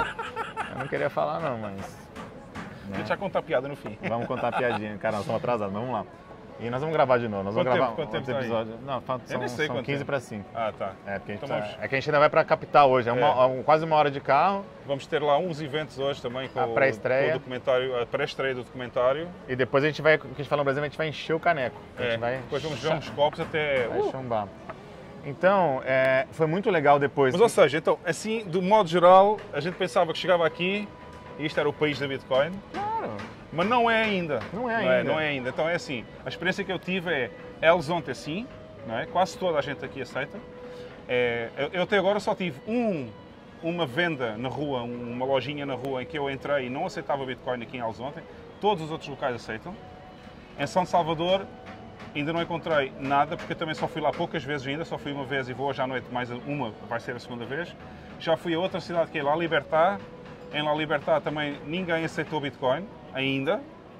eu não queria falar não, mas... né? Deixa eu contar a piada no fim. Vamos contar a piadinha. Cara, nós estamos atrasados, vamos lá. E nós vamos gravar de novo. Nós Quanto vamos tempo- gravar quanto tempo outro tá aí? episódio. Não, falta- Eu são, nem sei são quanto quinze tempo. para cinco. Ah, tá. É, porque a gente, Então tá- vamos- é que a gente ainda vai para a capital hoje. É, uma- É. um- quase uma hora de carro Vamos ter lá uns eventos hoje também com, A o- pré-estreia. com o documentário, a pré-estreia do documentário. e depois a gente vai, o que a gente fala no Brasil, a gente vai encher o caneco. A gente É, vai, depois vamos ver uns copos até. vai Uh! chumbar. Então, é, foi muito legal depois. Mas ou seja, então, assim, do modo geral, a gente pensava que chegava aqui e isto era o país da Bitcoin, Claro. mas não é ainda. Não é Não é, ainda. não é ainda. Então é assim, a experiência que eu tive é eles ontem assim, não é? Quase toda a gente aqui aceita. É, eu, eu até agora só tive um, uma venda na rua, uma lojinha na rua em que eu entrei e não aceitava Bitcoin aqui em Alzonte. Todos os outros locais aceitam. Em São Salvador ainda não encontrei nada, porque eu também só fui lá poucas vezes ainda, só fui uma vez e vou hoje à noite mais uma, vai ser a segunda vez. Já fui a outra cidade que é La Libertad. Em La Libertad também ninguém aceitou Bitcoin ainda.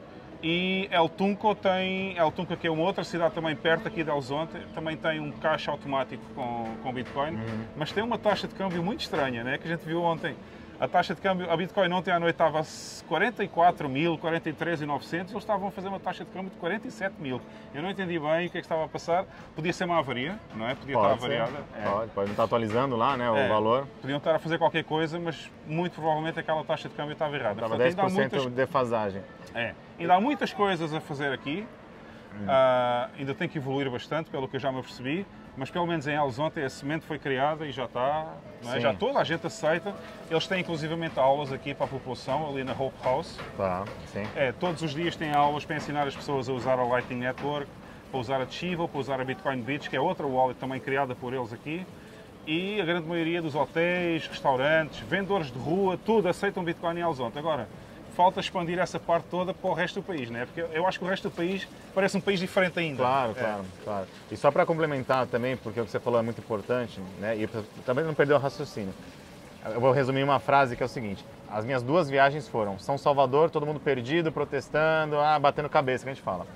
E El Tunco tem, El Tunco que é uma outra cidade também perto aqui de Alzonte, também tem um caixa automático com, com Bitcoin, mas tem uma taxa de câmbio muito estranha, né? Que a gente viu ontem. A taxa de câmbio, a Bitcoin ontem à noite estava a quarenta e quatro mil, quarenta e três mil e novecentos, eles estavam a fazer uma taxa de câmbio de quarenta e sete mil. Eu não entendi bem o que é que estava a passar. Podia ser uma avaria, não é? Podia Pode estar ser. avariada. É. Pode, pode estar atualizando lá, né, o É. valor. Podiam estar a fazer qualquer coisa, mas muito provavelmente aquela taxa de câmbio estava errada. Estava Portanto, dez ainda há por cento muitas de defasagem. É, ainda há muitas coisas a fazer aqui, Ah, ainda tem que evoluir bastante, pelo que eu já me apercebi, mas pelo menos em Alzonte a semente foi criada e já está, não é? Já toda a gente aceita. Eles têm inclusivamente aulas aqui para a população, ali na Hope House. Tá, sim. É, todos os dias têm aulas para ensinar as pessoas a usar a Lightning Network, para usar a Chivo, para usar a Bitcoin Beach, que é outra wallet também criada por eles aqui. E a grande maioria dos hotéis, restaurantes, vendedores de rua, tudo aceitam Bitcoin em Alzonte. Agora, falta expandir essa parte toda para o resto do país, né? Porque eu acho que o resto do país parece um país diferente ainda. Claro, é. claro, claro. E só para complementar também, porque o que você falou é muito importante, né? E também não perder o raciocínio. Eu vou resumir uma frase que é o seguinte: as minhas duas viagens foram São Salvador, todo mundo perdido, protestando, ah, batendo cabeça, que a gente fala.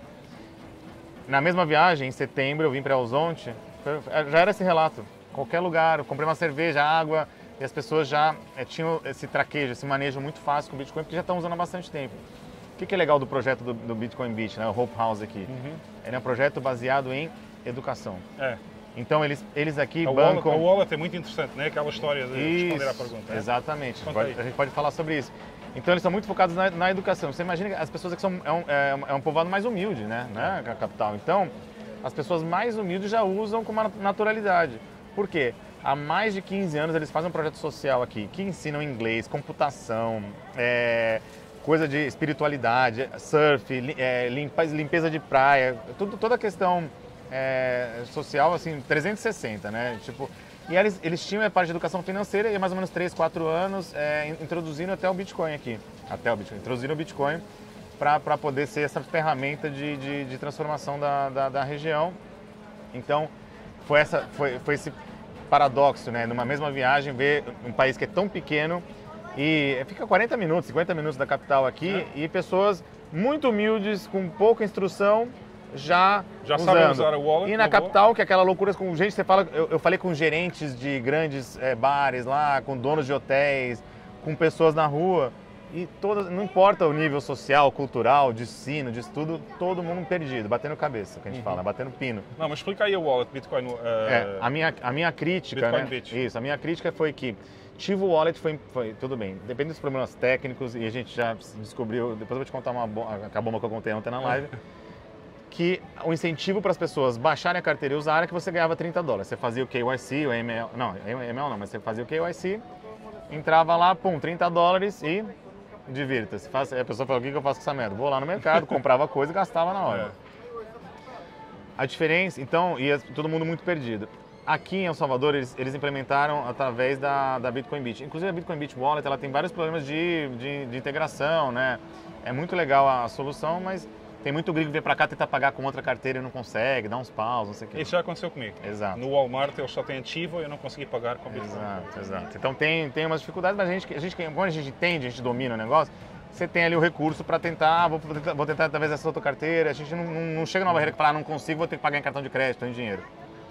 Na mesma viagem, em setembro, eu vim para Alzonte, já era esse relato. Qualquer lugar, eu comprei uma cerveja, água, e as pessoas já é, tinham esse traquejo, esse manejo muito fácil com o Bitcoin, porque já estão usando há bastante tempo. O que, que é legal do projeto do, do Bitcoin Beach, né, o Hope House aqui? Uhum. Ele é um projeto baseado em educação. É. Então eles, eles aqui a bancam... Wallet, a wallet é muito interessante, né? Aquela história de isso, responder à pergunta. Exatamente, pode, a gente pode falar sobre isso. Então eles são muito focados na, na educação. Você imagina que as pessoas aqui são é um, é, é um povoado mais humilde, né? né? A capital. Então, as pessoas mais humildes já usam com uma naturalidade. Por quê? Há mais de quinze anos eles fazem um projeto social aqui, que ensinam inglês, computação, é, coisa de espiritualidade, surf, é, limpa, limpeza de praia, tudo, toda a questão é, social, assim, trezentos e sessenta, né? Tipo, e eles, eles tinham a parte de educação financeira e há mais ou menos três, quatro anos é, introduzindo até o Bitcoin aqui, até o Bitcoin, introduzindo o Bitcoin para poder ser essa ferramenta de, de, de transformação da, da, da região. Então, foi, essa, foi, foi esse paradoxo, né? Numa mesma viagem, ver um país que é tão pequeno e fica quarenta minutos, cinquenta minutos da capital aqui é. E pessoas muito humildes, com pouca instrução, já, já usando. sabem usar o wallet. E na capital, que é aquela loucura com gente, você fala, eu, eu falei com gerentes de grandes é, bares lá, com donos de hotéis, com pessoas na rua. E todas, não importa o nível social, cultural, de ensino, de estudo, todo mundo perdido, batendo cabeça, que a gente uhum. fala, batendo pino. Não, mas explica aí o wallet, Bitcoin. Uh... É, a minha, a minha crítica, Bitcoin né? Beach. Isso, a minha crítica foi que Chivo Wallet foi, foi, tudo bem, depende dos problemas técnicos e a gente já descobriu, depois eu vou te contar uma bomba, a bomba que eu contei ontem na live, que o incentivo para as pessoas baixarem a carteira e usarem é que você ganhava trinta dólares. Você fazia o K Y C, o M L, não, M L não, mas você fazia o K Y C, entrava lá, pum, trinta dólares e divirta-se. A pessoa fala, o que eu faço com essa merda? Vou lá no mercado, comprava coisa e gastava na hora. A diferença, então, ia todo mundo muito perdido. Aqui em El Salvador, eles, eles implementaram através da, da Bitcoin Beach. Inclusive, a Bitcoin Beach Wallet, ela tem vários problemas de, de, de integração, né? É muito legal a solução, mas tem muito gringo que vem pra cá tentar pagar com outra carteira e não consegue, dá uns paus, não sei o que. Isso já aconteceu comigo. Exato. No Walmart, eles só têm Chivo e eu não consegui pagar com Bitcoin. Exato, exato. Então tem, tem umas dificuldades, mas a gente, a gente, quando a gente entende, a gente domina o negócio, você tem ali o recurso para tentar, vou tentar, vou tentar através dessa outra carteira, a gente não, não, não chega numa barreira que fala, ah, não consigo, vou ter que pagar em cartão de crédito, em dinheiro.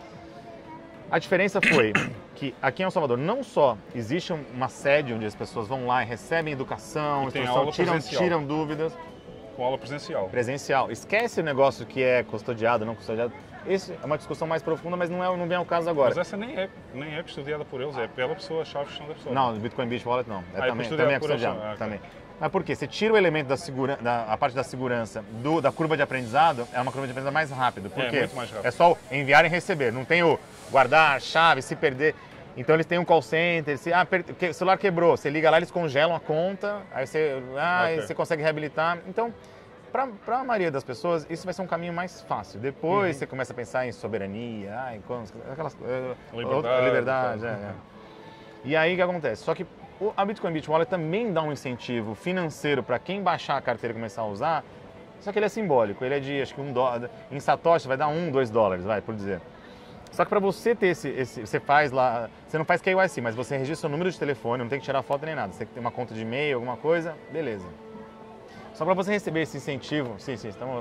A diferença foi que aqui em El Salvador não só existe uma sede onde as pessoas vão lá e recebem educação, e instrução, tiram, tiram dúvidas. Com aula presencial. Presencial. Esquece o negócio que é custodiado, não custodiado. Isso é uma discussão mais profunda, mas não, é, não vem ao caso agora. Mas essa nem é, nem é custodiada por eles, é pela pessoa, a chave de da pessoa. Não, no Bitcoin Beach Wallet não. É ah, também, é também é por custodiado. Ah, também. Mas por quê? Você tira o elemento da segurança, da, a parte da segurança do, da curva de aprendizado, é uma curva de aprendizado mais rápido. Por é, quê? muito mais rápido. É só o enviar e receber, não tem o guardar, chave, se perder. Então eles têm um call center, se ah, per, que, o celular quebrou, você liga lá, eles congelam a conta, aí você, ah, okay. você consegue reabilitar. Então, para a maioria das pessoas, isso vai ser um caminho mais fácil. Depois uhum. você começa a pensar em soberania, ah, em aquelas coisas. Liberdade. liberdade é, é. E aí o que acontece? Só que a Bitcoin Beach Wallet também dá um incentivo financeiro para quem baixar a carteira e começar a usar, só que ele é simbólico, ele é de acho que um dólar. Em Satoshi vai dar um, dois dólares, vai, por dizer. Só que para você ter esse, esse, você faz lá, você não faz K Y C, mas você registra o número de telefone, não tem que tirar foto nem nada, você tem que ter uma conta de e-mail, alguma coisa, beleza. Só para você receber esse incentivo, sim, sim, estamos...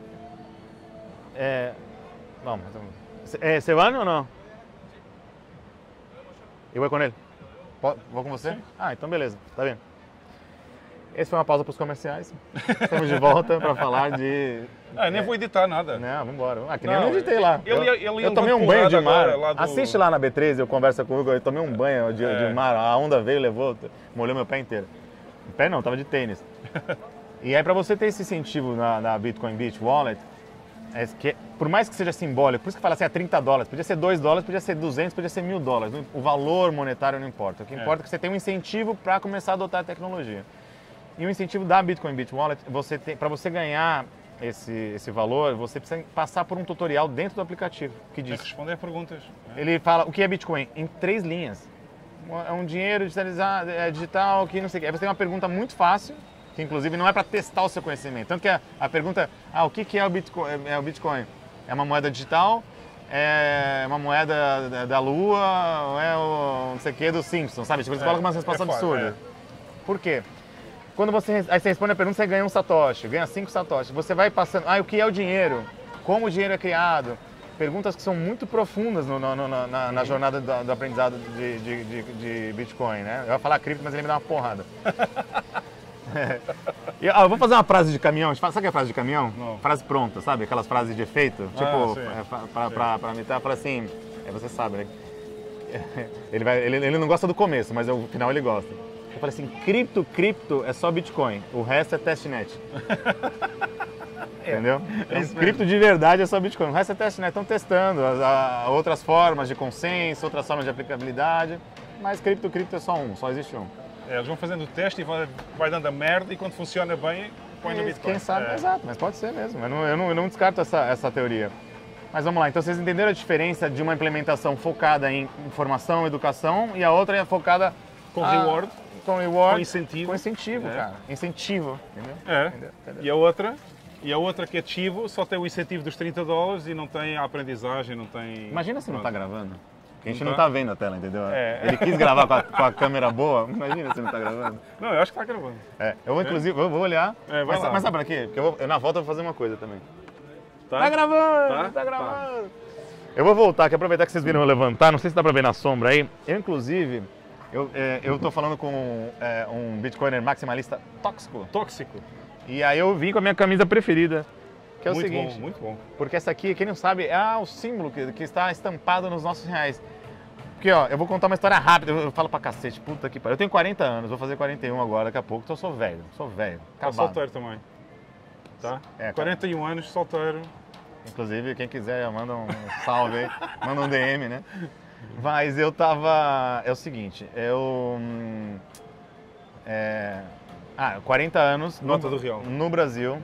É, vamos, é, você vai ou não? Eu vou com ele? Vou com você? Sim. Ah, então beleza, tá bem. Essa foi uma pausa para os comerciais. Estamos de volta para falar de... Ah, eu nem é, vou editar nada. Não, vamos embora. Ah, que nem não, eu editei lá. Ele, eu, ele, ele eu tomei um banho de mar. Lá do... Assiste lá na B treze, eu converso com o Hugo, eu tomei um banho de, é. de mar. A onda veio, levou, molhou meu pé inteiro. O pé não, tava de tênis. E aí para você ter esse incentivo na, na Bitcoin Beach Wallet, é que, por mais que seja simbólico, por isso que fala assim, é trinta dólares, podia ser dois dólares, podia ser duzentos, podia ser mil dólares. O valor monetário não importa. O que importa é, é que você tem um incentivo para começar a adotar a tecnologia. E o incentivo da Bitcoin Beach Wallet, você para você ganhar esse, esse valor, você precisa passar por um tutorial dentro do aplicativo que diz. Tem que responder perguntas. Ele fala o que é Bitcoin em três linhas. É um dinheiro digitalizado, é digital, que não sei o que. Aí você tem uma pergunta muito fácil, que inclusive não é para testar o seu conhecimento. Tanto que a, a pergunta, ah, o que, que é, o Bitcoin, é o Bitcoin? É uma moeda digital? É uma moeda da, da Lua? Ou é o não sei o que do Simpsons, sabe? Tipo, você é, coloca uma resposta é absurda. É. Por quê? Quando você, aí você responde a pergunta, você ganha um satoshi, ganha cinco satoshis. Você vai passando, ah, o que é o dinheiro? Como o dinheiro é criado? Perguntas que são muito profundas no, no, no, na, na jornada do, do aprendizado de, de, de, de Bitcoin, né? Eu ia falar cripto, mas ele me dá uma porrada. É. E, ó, eu vou fazer uma frase de caminhão. Sabe o que é frase de caminhão? Não. Frase pronta, sabe? Aquelas frases de efeito. Ah, tipo, sim, é, pra, pra, pra, pra imitar, fala assim... É, você sabe, né? Ele, vai, ele, ele não gosta do começo, mas no final ele gosta. Eu falei assim, cripto, cripto é só Bitcoin. O resto é testnet. Entendeu? É então, cripto de verdade é só Bitcoin. O resto é testnet. Estão testando as, a, outras formas de consenso, outras formas de aplicabilidade. Mas cripto, cripto é só um, só existe um. É, eles vão fazendo o teste e vai, vai dando a merda e quando funciona bem, põe no Bitcoin. Quem sabe, é. Exato, mas pode ser mesmo. Eu não, eu não, eu não descarto essa, essa teoria. Mas vamos lá, então vocês entenderam a diferença de uma implementação focada em informação, educação e a outra é focada... Com a, reward. Com reward. Com incentivo. Com incentivo, é. cara. Incentivo, entendeu? É. Entendeu? Entendeu? E a outra? E a outra que é ativo só tem o incentivo dos trinta dólares e não tem a aprendizagem, não tem... Imagina se não Pronto. está gravando. A gente Não não tá? está vendo a tela, entendeu? É. Ele quis gravar com a, com a câmera boa, imagina se não está gravando. Não, eu acho que está gravando. É, eu vou inclusive, eu vou olhar, É, vai mas, lá. mas sabe pra quê? Porque eu, vou, eu na volta eu vou fazer uma coisa também. Tá, Tá gravando, Tá? tá, gravando. Eu vou voltar, que aproveitar que vocês viram eu levantar, não sei se dá pra ver na sombra aí. Eu, inclusive, eu, é, eu tô falando com é, um Bitcoiner maximalista tóxico. Tóxico. E aí eu vim com a minha camisa preferida, que é o muito seguinte. bom, muito bom. Porque essa aqui, quem não sabe, é o símbolo que, que está estampado nos nossos reais. Porque, ó, eu vou contar uma história rápida, eu, eu falo pra cacete, puta que pariu. Eu tenho quarenta anos, vou fazer quarenta e um agora, daqui a pouco, então eu sou velho, sou velho, Tá acabado. solteiro também. Tá? É, cara. quarenta e um anos, solteiro. Inclusive, quem quiser, manda um salve aí, manda um D M, né? Mas eu tava... É o seguinte, eu... hum, É... Ah, quarenta anos no, Nota do real. no Brasil.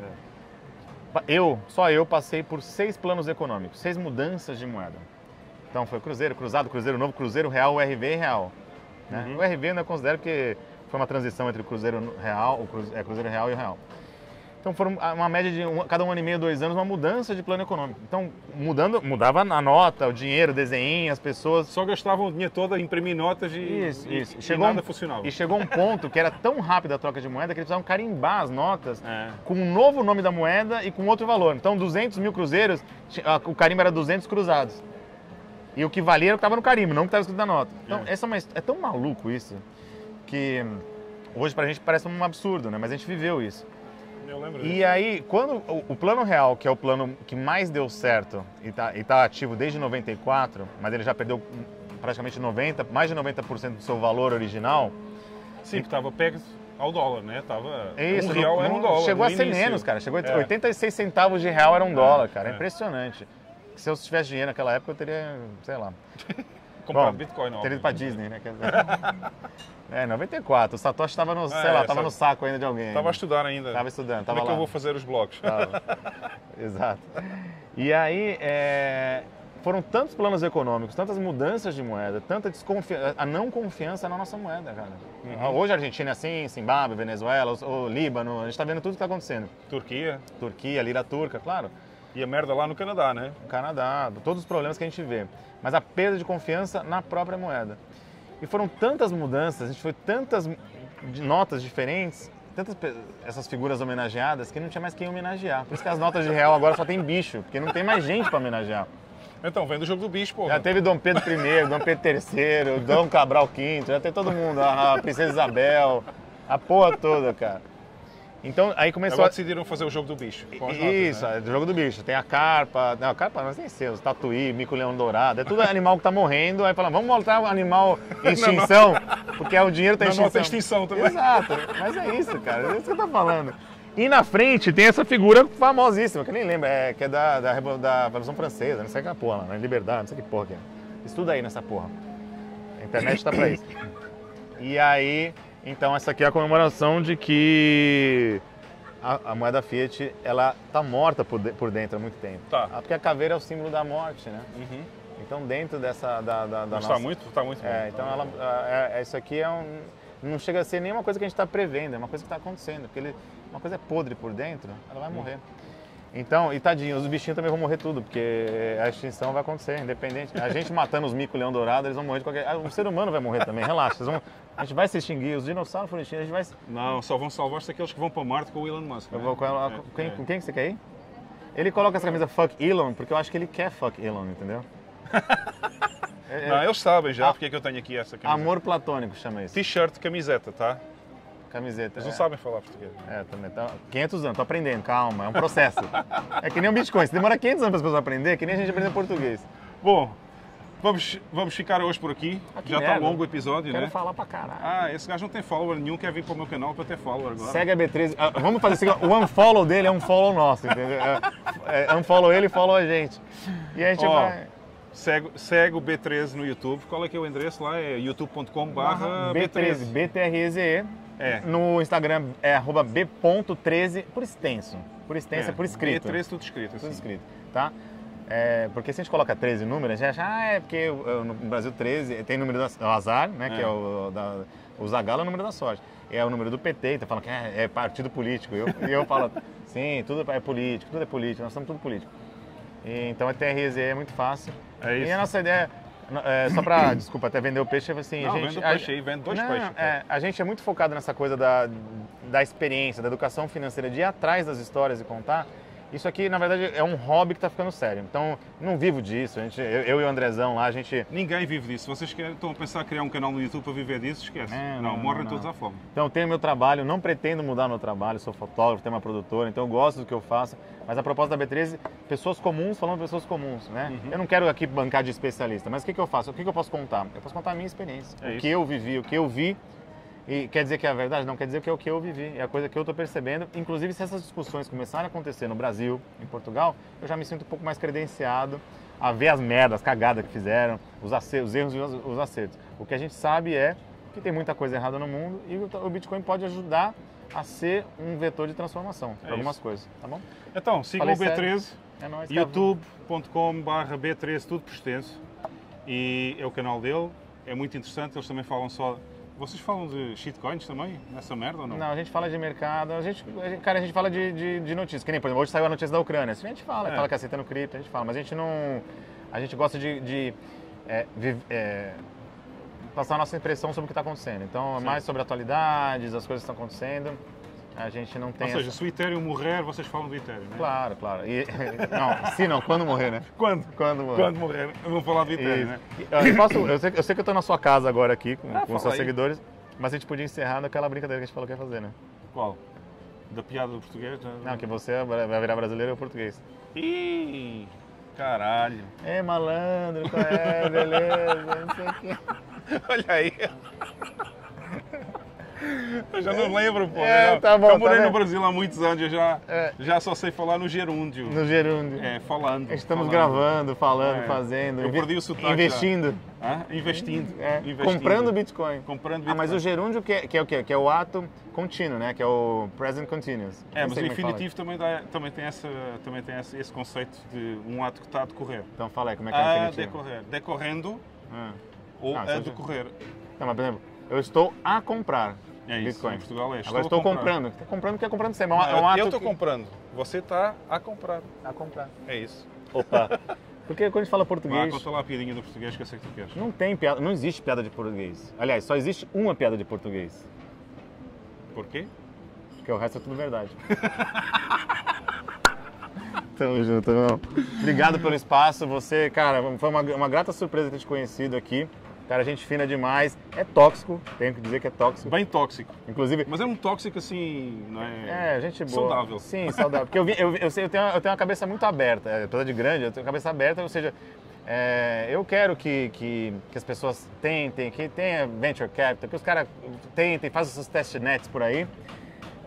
É. Eu, só eu, passei por seis planos econômicos, seis mudanças de moeda. Então foi Cruzeiro, Cruzado, Cruzeiro Novo, Cruzeiro Real, U R V e Real. Né? Uhum. O U R V eu não considero porque foi uma transição entre o Cruzeiro Real, o Cruze- é, Cruzeiro Real e o Real. Então foram uma média de um, cada um ano e meio, dois anos, uma mudança de plano econômico. Então mudando, mudava a nota, o dinheiro, o desenho, as pessoas. Só gastavam o dinheiro todo a imprimir notas e, Isso, e, isso. e Chegou nada um- funcionava. E chegou um ponto que era tão rápida a troca de moeda que eles precisavam carimbar as notas É. com um novo nome da moeda e com outro valor. Então duzentos mil cruzeiros, ti- ah, o carimbo era duzentos cruzados. E o que valia era o que estava no carimbo, não o que estava escrito na nota. Então É. essa é, uma, his- é tão maluco isso que hum, hoje pra gente parece um absurdo, né? Mas a gente viveu isso. Eu lembro disso. E aí, quando o, o plano real, que é o plano que mais deu certo e está e tá ativo desde noventa e quatro, mas ele já perdeu praticamente noventa, mais de noventa por cento do seu valor original. Sim, porque estava pego ao dólar, né? Tava... É isso, um real não- era um não- dólar. Chegou no a ser início. menos, cara. Chegou a É. oitenta e seis centavos de real era um dólar, cara. É é. impressionante. Se eu tivesse dinheiro naquela época, eu teria, sei lá, Comprado Bom, Bitcoin, não. teria ido pra Disney, né? Quer dizer. É, noventa e quatro. O Satoshi estava no, sei É, lá, tava sabe. no saco ainda de alguém. Estava a estudar ainda. Tava estudando, Como tava é que lá. eu vou fazer os blocos? Tava. Exato. E aí, é, foram tantos planos econômicos, tantas mudanças de moeda, tanta desconfiança, a não confiança na nossa moeda, cara. Uhum. Hoje a Argentina é assim, Zimbábue, Venezuela, o, o Líbano, a gente está vendo tudo que está acontecendo. Turquia Turquia, lira turca, claro. e a merda lá no Canadá, né? O Canadá, todos os problemas que a gente vê. Mas a perda de confiança na própria moeda. E foram tantas mudanças, a gente foi tantas de notas diferentes, tantas pe- essas figuras homenageadas, que não tinha mais quem homenagear. Por isso que as notas de real agora só tem bicho, porque não tem mais gente para homenagear. Então, vem do jogo do bicho, pô. Já teve Dom Pedro primeiro, Dom Pedro terceiro, Dom Cabral quinto, já tem todo mundo, a, a Princesa Isabel, a porra toda, cara. Então aí começou Agora a... decidiram fazer o jogo do bicho. Com as Isso, notas, né? é do jogo do bicho. Tem a carpa, não, a carpa não tem ser, os tatuí, mico-leão dourado, é tudo animal que tá morrendo, aí fala, vamos montar um animal em extinção, porque o dinheiro tá em Na extinção. nota extinção também. Exato, mas é isso, cara, é isso que eu tô falando. E na frente tem essa figura famosíssima, que eu nem lembro, é, que é da, da, da Revolução Francesa, não sei que porra, né? Liberdade, não sei que porra que é. Estuda aí nessa porra. A internet tá pra isso. E aí, então essa aqui é a comemoração de que a, a moeda Fiat, ela tá morta por, de, por dentro há muito tempo. Tá. Porque a caveira é o símbolo da morte, né? Uhum. Então dentro dessa, da, da, da Mas nossa... tá muito, tá muito bom. É, então ela, é, é, isso aqui é um... Não chega a ser nenhuma coisa que a gente está prevendo, é uma coisa que está acontecendo. Porque ele, uma coisa é podre por dentro, ela vai morrer. Então, e tadinho, os bichinhos também vão morrer tudo, porque a extinção vai acontecer, independente. A gente matando os mico-leão dourado, eles vão morrer de qualquer... O ser humano vai morrer também, relaxa. Vão... A gente vai se extinguir, os dinossauros foram extinguidos, a gente vai... Não, só vão salvar-se aqueles que vão para Marte com o Elon Musk. Eu né? vou com ela... É, quem, é. Com quem que você quer ir? Ele coloca essa camisa Fuck Elon, porque eu acho que ele quer Fuck Elon, entendeu? É, Não, eles sabem já Ah. porque é que eu tenho aqui essa camiseta. amor platônico chama isso. T-shirt, camiseta, tá? Camiseta. Eles não é. sabem falar português. É, também. Tá... quinhentos anos, tô aprendendo, calma, é um processo. É que nem um Bitcoin, se demora quinhentos anos para as pessoas aprenderem, é que nem a gente aprender português. Bom, vamos, vamos ficar hoje por aqui. Ah, que já está merda. longo o episódio, Quero né? falar pra caralho. Ah, esse gajo não tem follower nenhum, quer vir para o meu canal para ter follower agora. Segue a B treze. Ah, vamos fazer assim, o unfollow dele é um follow nosso, entendeu? É, é, unfollow ele e follow a gente. E a gente Ó, vai... Segue, segue o B treze no YouTube. Qual é que é o endereço lá? É youtube ponto com barra B treze, B T R E Z E. É. No Instagram é arroba B ponto treze, por extenso. Por extenso é, por escrito. B treze tudo escrito, Tudo assim. escrito, tá? É, porque se a gente coloca treze números, a gente acha, ah, é porque uh, no Brasil treze tem o número do azar, né? É. Que é o, da, o Zagalo é o número da sorte. É o número do P T, então falam que é, é partido político. E eu, e eu falo, sim, tudo é político, tudo é político, nós somos tudo político. E, então a T R E Z é muito fácil. É isso. E a nossa ideia, é, só para, desculpa, até vender o peixe, é assim, Não, a gente... vende o peixe aí, vende dois não, peixes. É, a gente é muito focado nessa coisa da, da experiência, da educação financeira, de ir atrás das histórias e contar. Isso aqui, na verdade, é um hobby que está ficando sério. Então, não vivo disso. A gente, eu, eu e o Andrezão lá, a gente... Ninguém vive disso. Se vocês querem, estão a pensar em criar um canal no YouTube para viver disso, esquece. É, não, não, morrem não, todos não. à fome. Então, tenho meu trabalho, não pretendo mudar meu trabalho, sou fotógrafo, tenho uma produtora, então eu gosto do que eu faço. Mas a proposta da B treze, pessoas comuns falando pessoas comuns, né? Uhum. Eu não quero aqui bancar de especialista, mas o que, que eu faço? O que, que eu posso contar? Eu posso contar a minha experiência, É o isso. que eu vivi, o que eu vi. E quer dizer que é a verdade? Não, quer dizer que é o que eu vivi, é a coisa que eu estou percebendo. Inclusive, se essas discussões começarem a acontecer no Brasil, em Portugal, eu já me sinto um pouco mais credenciado a ver as merdas, as cagadas que fizeram, os, acertos, os erros e os, os acertos. O que a gente sabe é que tem muita coisa errada no mundo e o, o Bitcoin pode ajudar a ser um vetor de transformação para É algumas isso. coisas, tá bom? Então, sigam Falei o B treze, sério. É nóis, cara. youtube ponto com barra B treze, tudo por extenso. E é o canal dele, é muito interessante. Eles também falam só... Vocês falam de shitcoins também, nessa merda ou não? Não, a gente fala de mercado, a gente, a gente- cara, a gente fala de, de, de notícias. Que nem, por exemplo, hoje saiu a notícia da Ucrânia. A gente fala, É. fala que aceitando cripto, a gente fala, mas a gente não. A gente gosta de, de é, vi- é, passar a nossa impressão sobre o que está acontecendo. Então, é Sim. mais sobre atualidades, as coisas que estão acontecendo. A gente não tem. Ou seja, essa- se o Ethereum morrer, vocês falam do Ethereum, né? Claro, claro. E, não, se não, quando morrer, né? Quando? Quando morrer. Quando morrer, vamos falar do Ethereum, né? Isso. Eu, posso, eu, sei, eu sei que eu estou na sua casa agora aqui com, Ah, com fala seus aí. seguidores, mas a gente podia encerrar naquela brincadeira que a gente falou que ia fazer, né? Qual? Da piada do português? Não, que você vai virar brasileiro ou português. Ih, caralho. É malandro, qual é, beleza, não sei o quê. Olha aí. Eu já não lembro, pô. É, eu já, tá bom, eu morei tá no bem. Brasil há muitos anos, eu já, É. já só sei falar no gerúndio. No gerúndio. É, falando. Estamos falando. gravando, falando, É. fazendo, Eu inve- perdi o sotaque investindo. Hã? Investindo. É, Investindo. comprando Bitcoin. Comprando Ah, Bitcoin. mas o gerúndio que é, que é o quê? Que é o ato contínuo, né? Que é o present continuous. É, Não mas sei o como é que fala. infinitivo também, dá, também tem, essa, também tem esse, esse conceito de um ato que está a decorrer. Então fala aí, como é que é o A infinitivo? decorrer. Decorrendo Ah. ou Ah, a só- decorrer. Não, mas por exemplo, eu estou a comprar É isso, Bitcoin. em Portugal é. Agora a estou comprar. comprando. Estou comprando porque é comprando sempre. É um, é um Não, ato eu estou que- comprando. Você está a comprar. a comprar. É isso. Opa. Porque quando a gente fala Vá, português, conta lá a piadinha do português que eu sei que tu queres. não tem piada, não existe piada de português. Aliás, só existe uma piada de português. Por quê? Porque o resto é tudo verdade. Tamo junto, irmão. Obrigado pelo espaço. Você, cara, foi uma, uma grata surpresa ter te conhecido aqui. Cara, gente fina demais. É tóxico, tenho que dizer que é tóxico. Bem tóxico. Inclusive, Mas é um tóxico assim, não é? é, gente boa. Saudável. Sim, saudável. Porque eu, vi- eu, eu, sei, eu, tenho, uma- eu tenho uma cabeça muito aberta. é, Apesar de grande, eu tenho uma cabeça aberta, ou seja, é, eu quero que, que, que as pessoas tentem, que tenha venture capital, que os caras tentem, façam esses testnets por aí.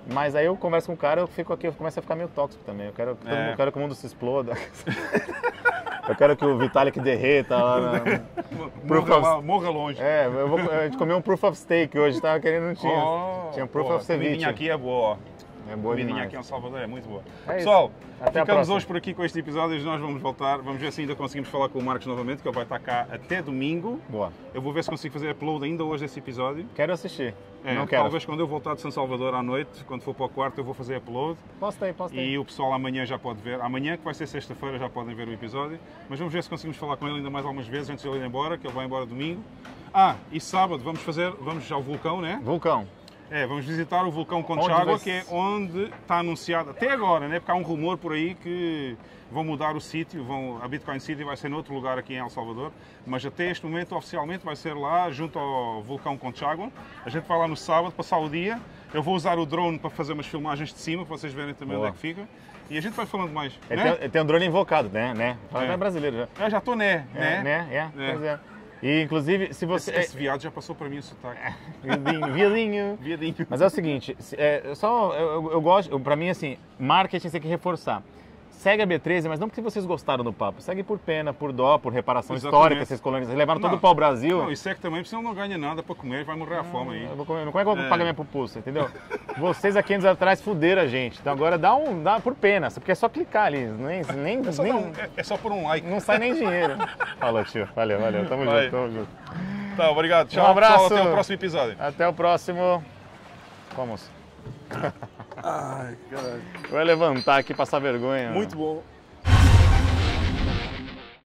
Mas aí eu converso com o cara, eu fico aqui, eu começo a ficar meio tóxico também. Eu quero, todo É. mundo, eu quero que o mundo se exploda. Eu quero que o Vitalik derreta lá na... Proof Morra, of- lá, morra longe. É, eu vou, a gente comeu um proof of steak hoje, tava querendo, não tinha. Oh, tinha proof pô, of ceviche. A comidinha aqui é boa. É boa Comidinha demais. aqui em Salvador é muito boa. É isso. Pessoal, Até a ficamos próxima. hoje por aqui com este episódio e nós vamos voltar. Vamos ver se ainda conseguimos falar com o Marcos novamente, que ele vai estar cá até domingo. Boa. Eu vou ver se consigo fazer upload ainda hoje desse episódio. Quero assistir. É, não quero. Talvez quando eu voltar de São Salvador à noite, quando for para o quarto, eu vou fazer upload. Posta aí, posta aí. E o pessoal amanhã já pode ver. Amanhã, que vai ser sexta-feira, já podem ver o episódio. Mas vamos ver se conseguimos falar com ele ainda mais algumas vezes antes de ele ir embora, que ele vai embora domingo. Ah, e sábado vamos fazer, vamos ao vulcão, né? Vulcão. É, vamos visitar o vulcão Onde Conchagua, vai- que é onde está anunciado, até agora, né? Porque há um rumor por aí que vão mudar o sítio, vão, a Bitcoin City vai ser noutro lugar aqui em El Salvador, mas até este momento, oficialmente, vai ser lá, junto ao vulcão Conchagua. A gente vai lá no sábado, passar o dia. Eu vou usar o drone para fazer umas filmagens de cima, para vocês verem também Boa. onde é que fica. E a gente vai falando mais, Ele, né? tem, ele tem um drone invocado, né? né? Fala, É. é brasileiro já. Eu já estou né, É, né? né? É, É. pois é. E, inclusive, se você... Esse, esse viado já passou para mim o sotaque. Viadinho, viadinho. Viadinho. Mas é o seguinte, se- é, só eu, eu, eu gosto, eu- pra mim assim, marketing você tem que reforçar. Segue a B treze, mas não porque vocês gostaram do papo. Segue por pena, por dó, por reparação Exatamente. histórica, vocês colônias. Vocês levaram todo Não. o pau Brasil. Não, isso é que também, porque senão não ganha nada para comer, vai morrer a fome aí. Eu vou comer, como é que eu vou É. pagar minha pupuça, entendeu? Vocês há quinhentos anos atrás fuderam a gente. Então agora dá um, dá por pena, porque é só clicar ali. Nem, nem, É só, nem- dar um- é- é só por um like. não sai nem dinheiro. Falou, tio. Valeu, valeu. Tamo Vai. junto, tamo junto. Tá, obrigado. Tchau, Um abraço. pessoal. Até o próximo episódio. Até o próximo. Vamos. Ai, caralho. Vai levantar aqui, passar vergonha. Muito bom.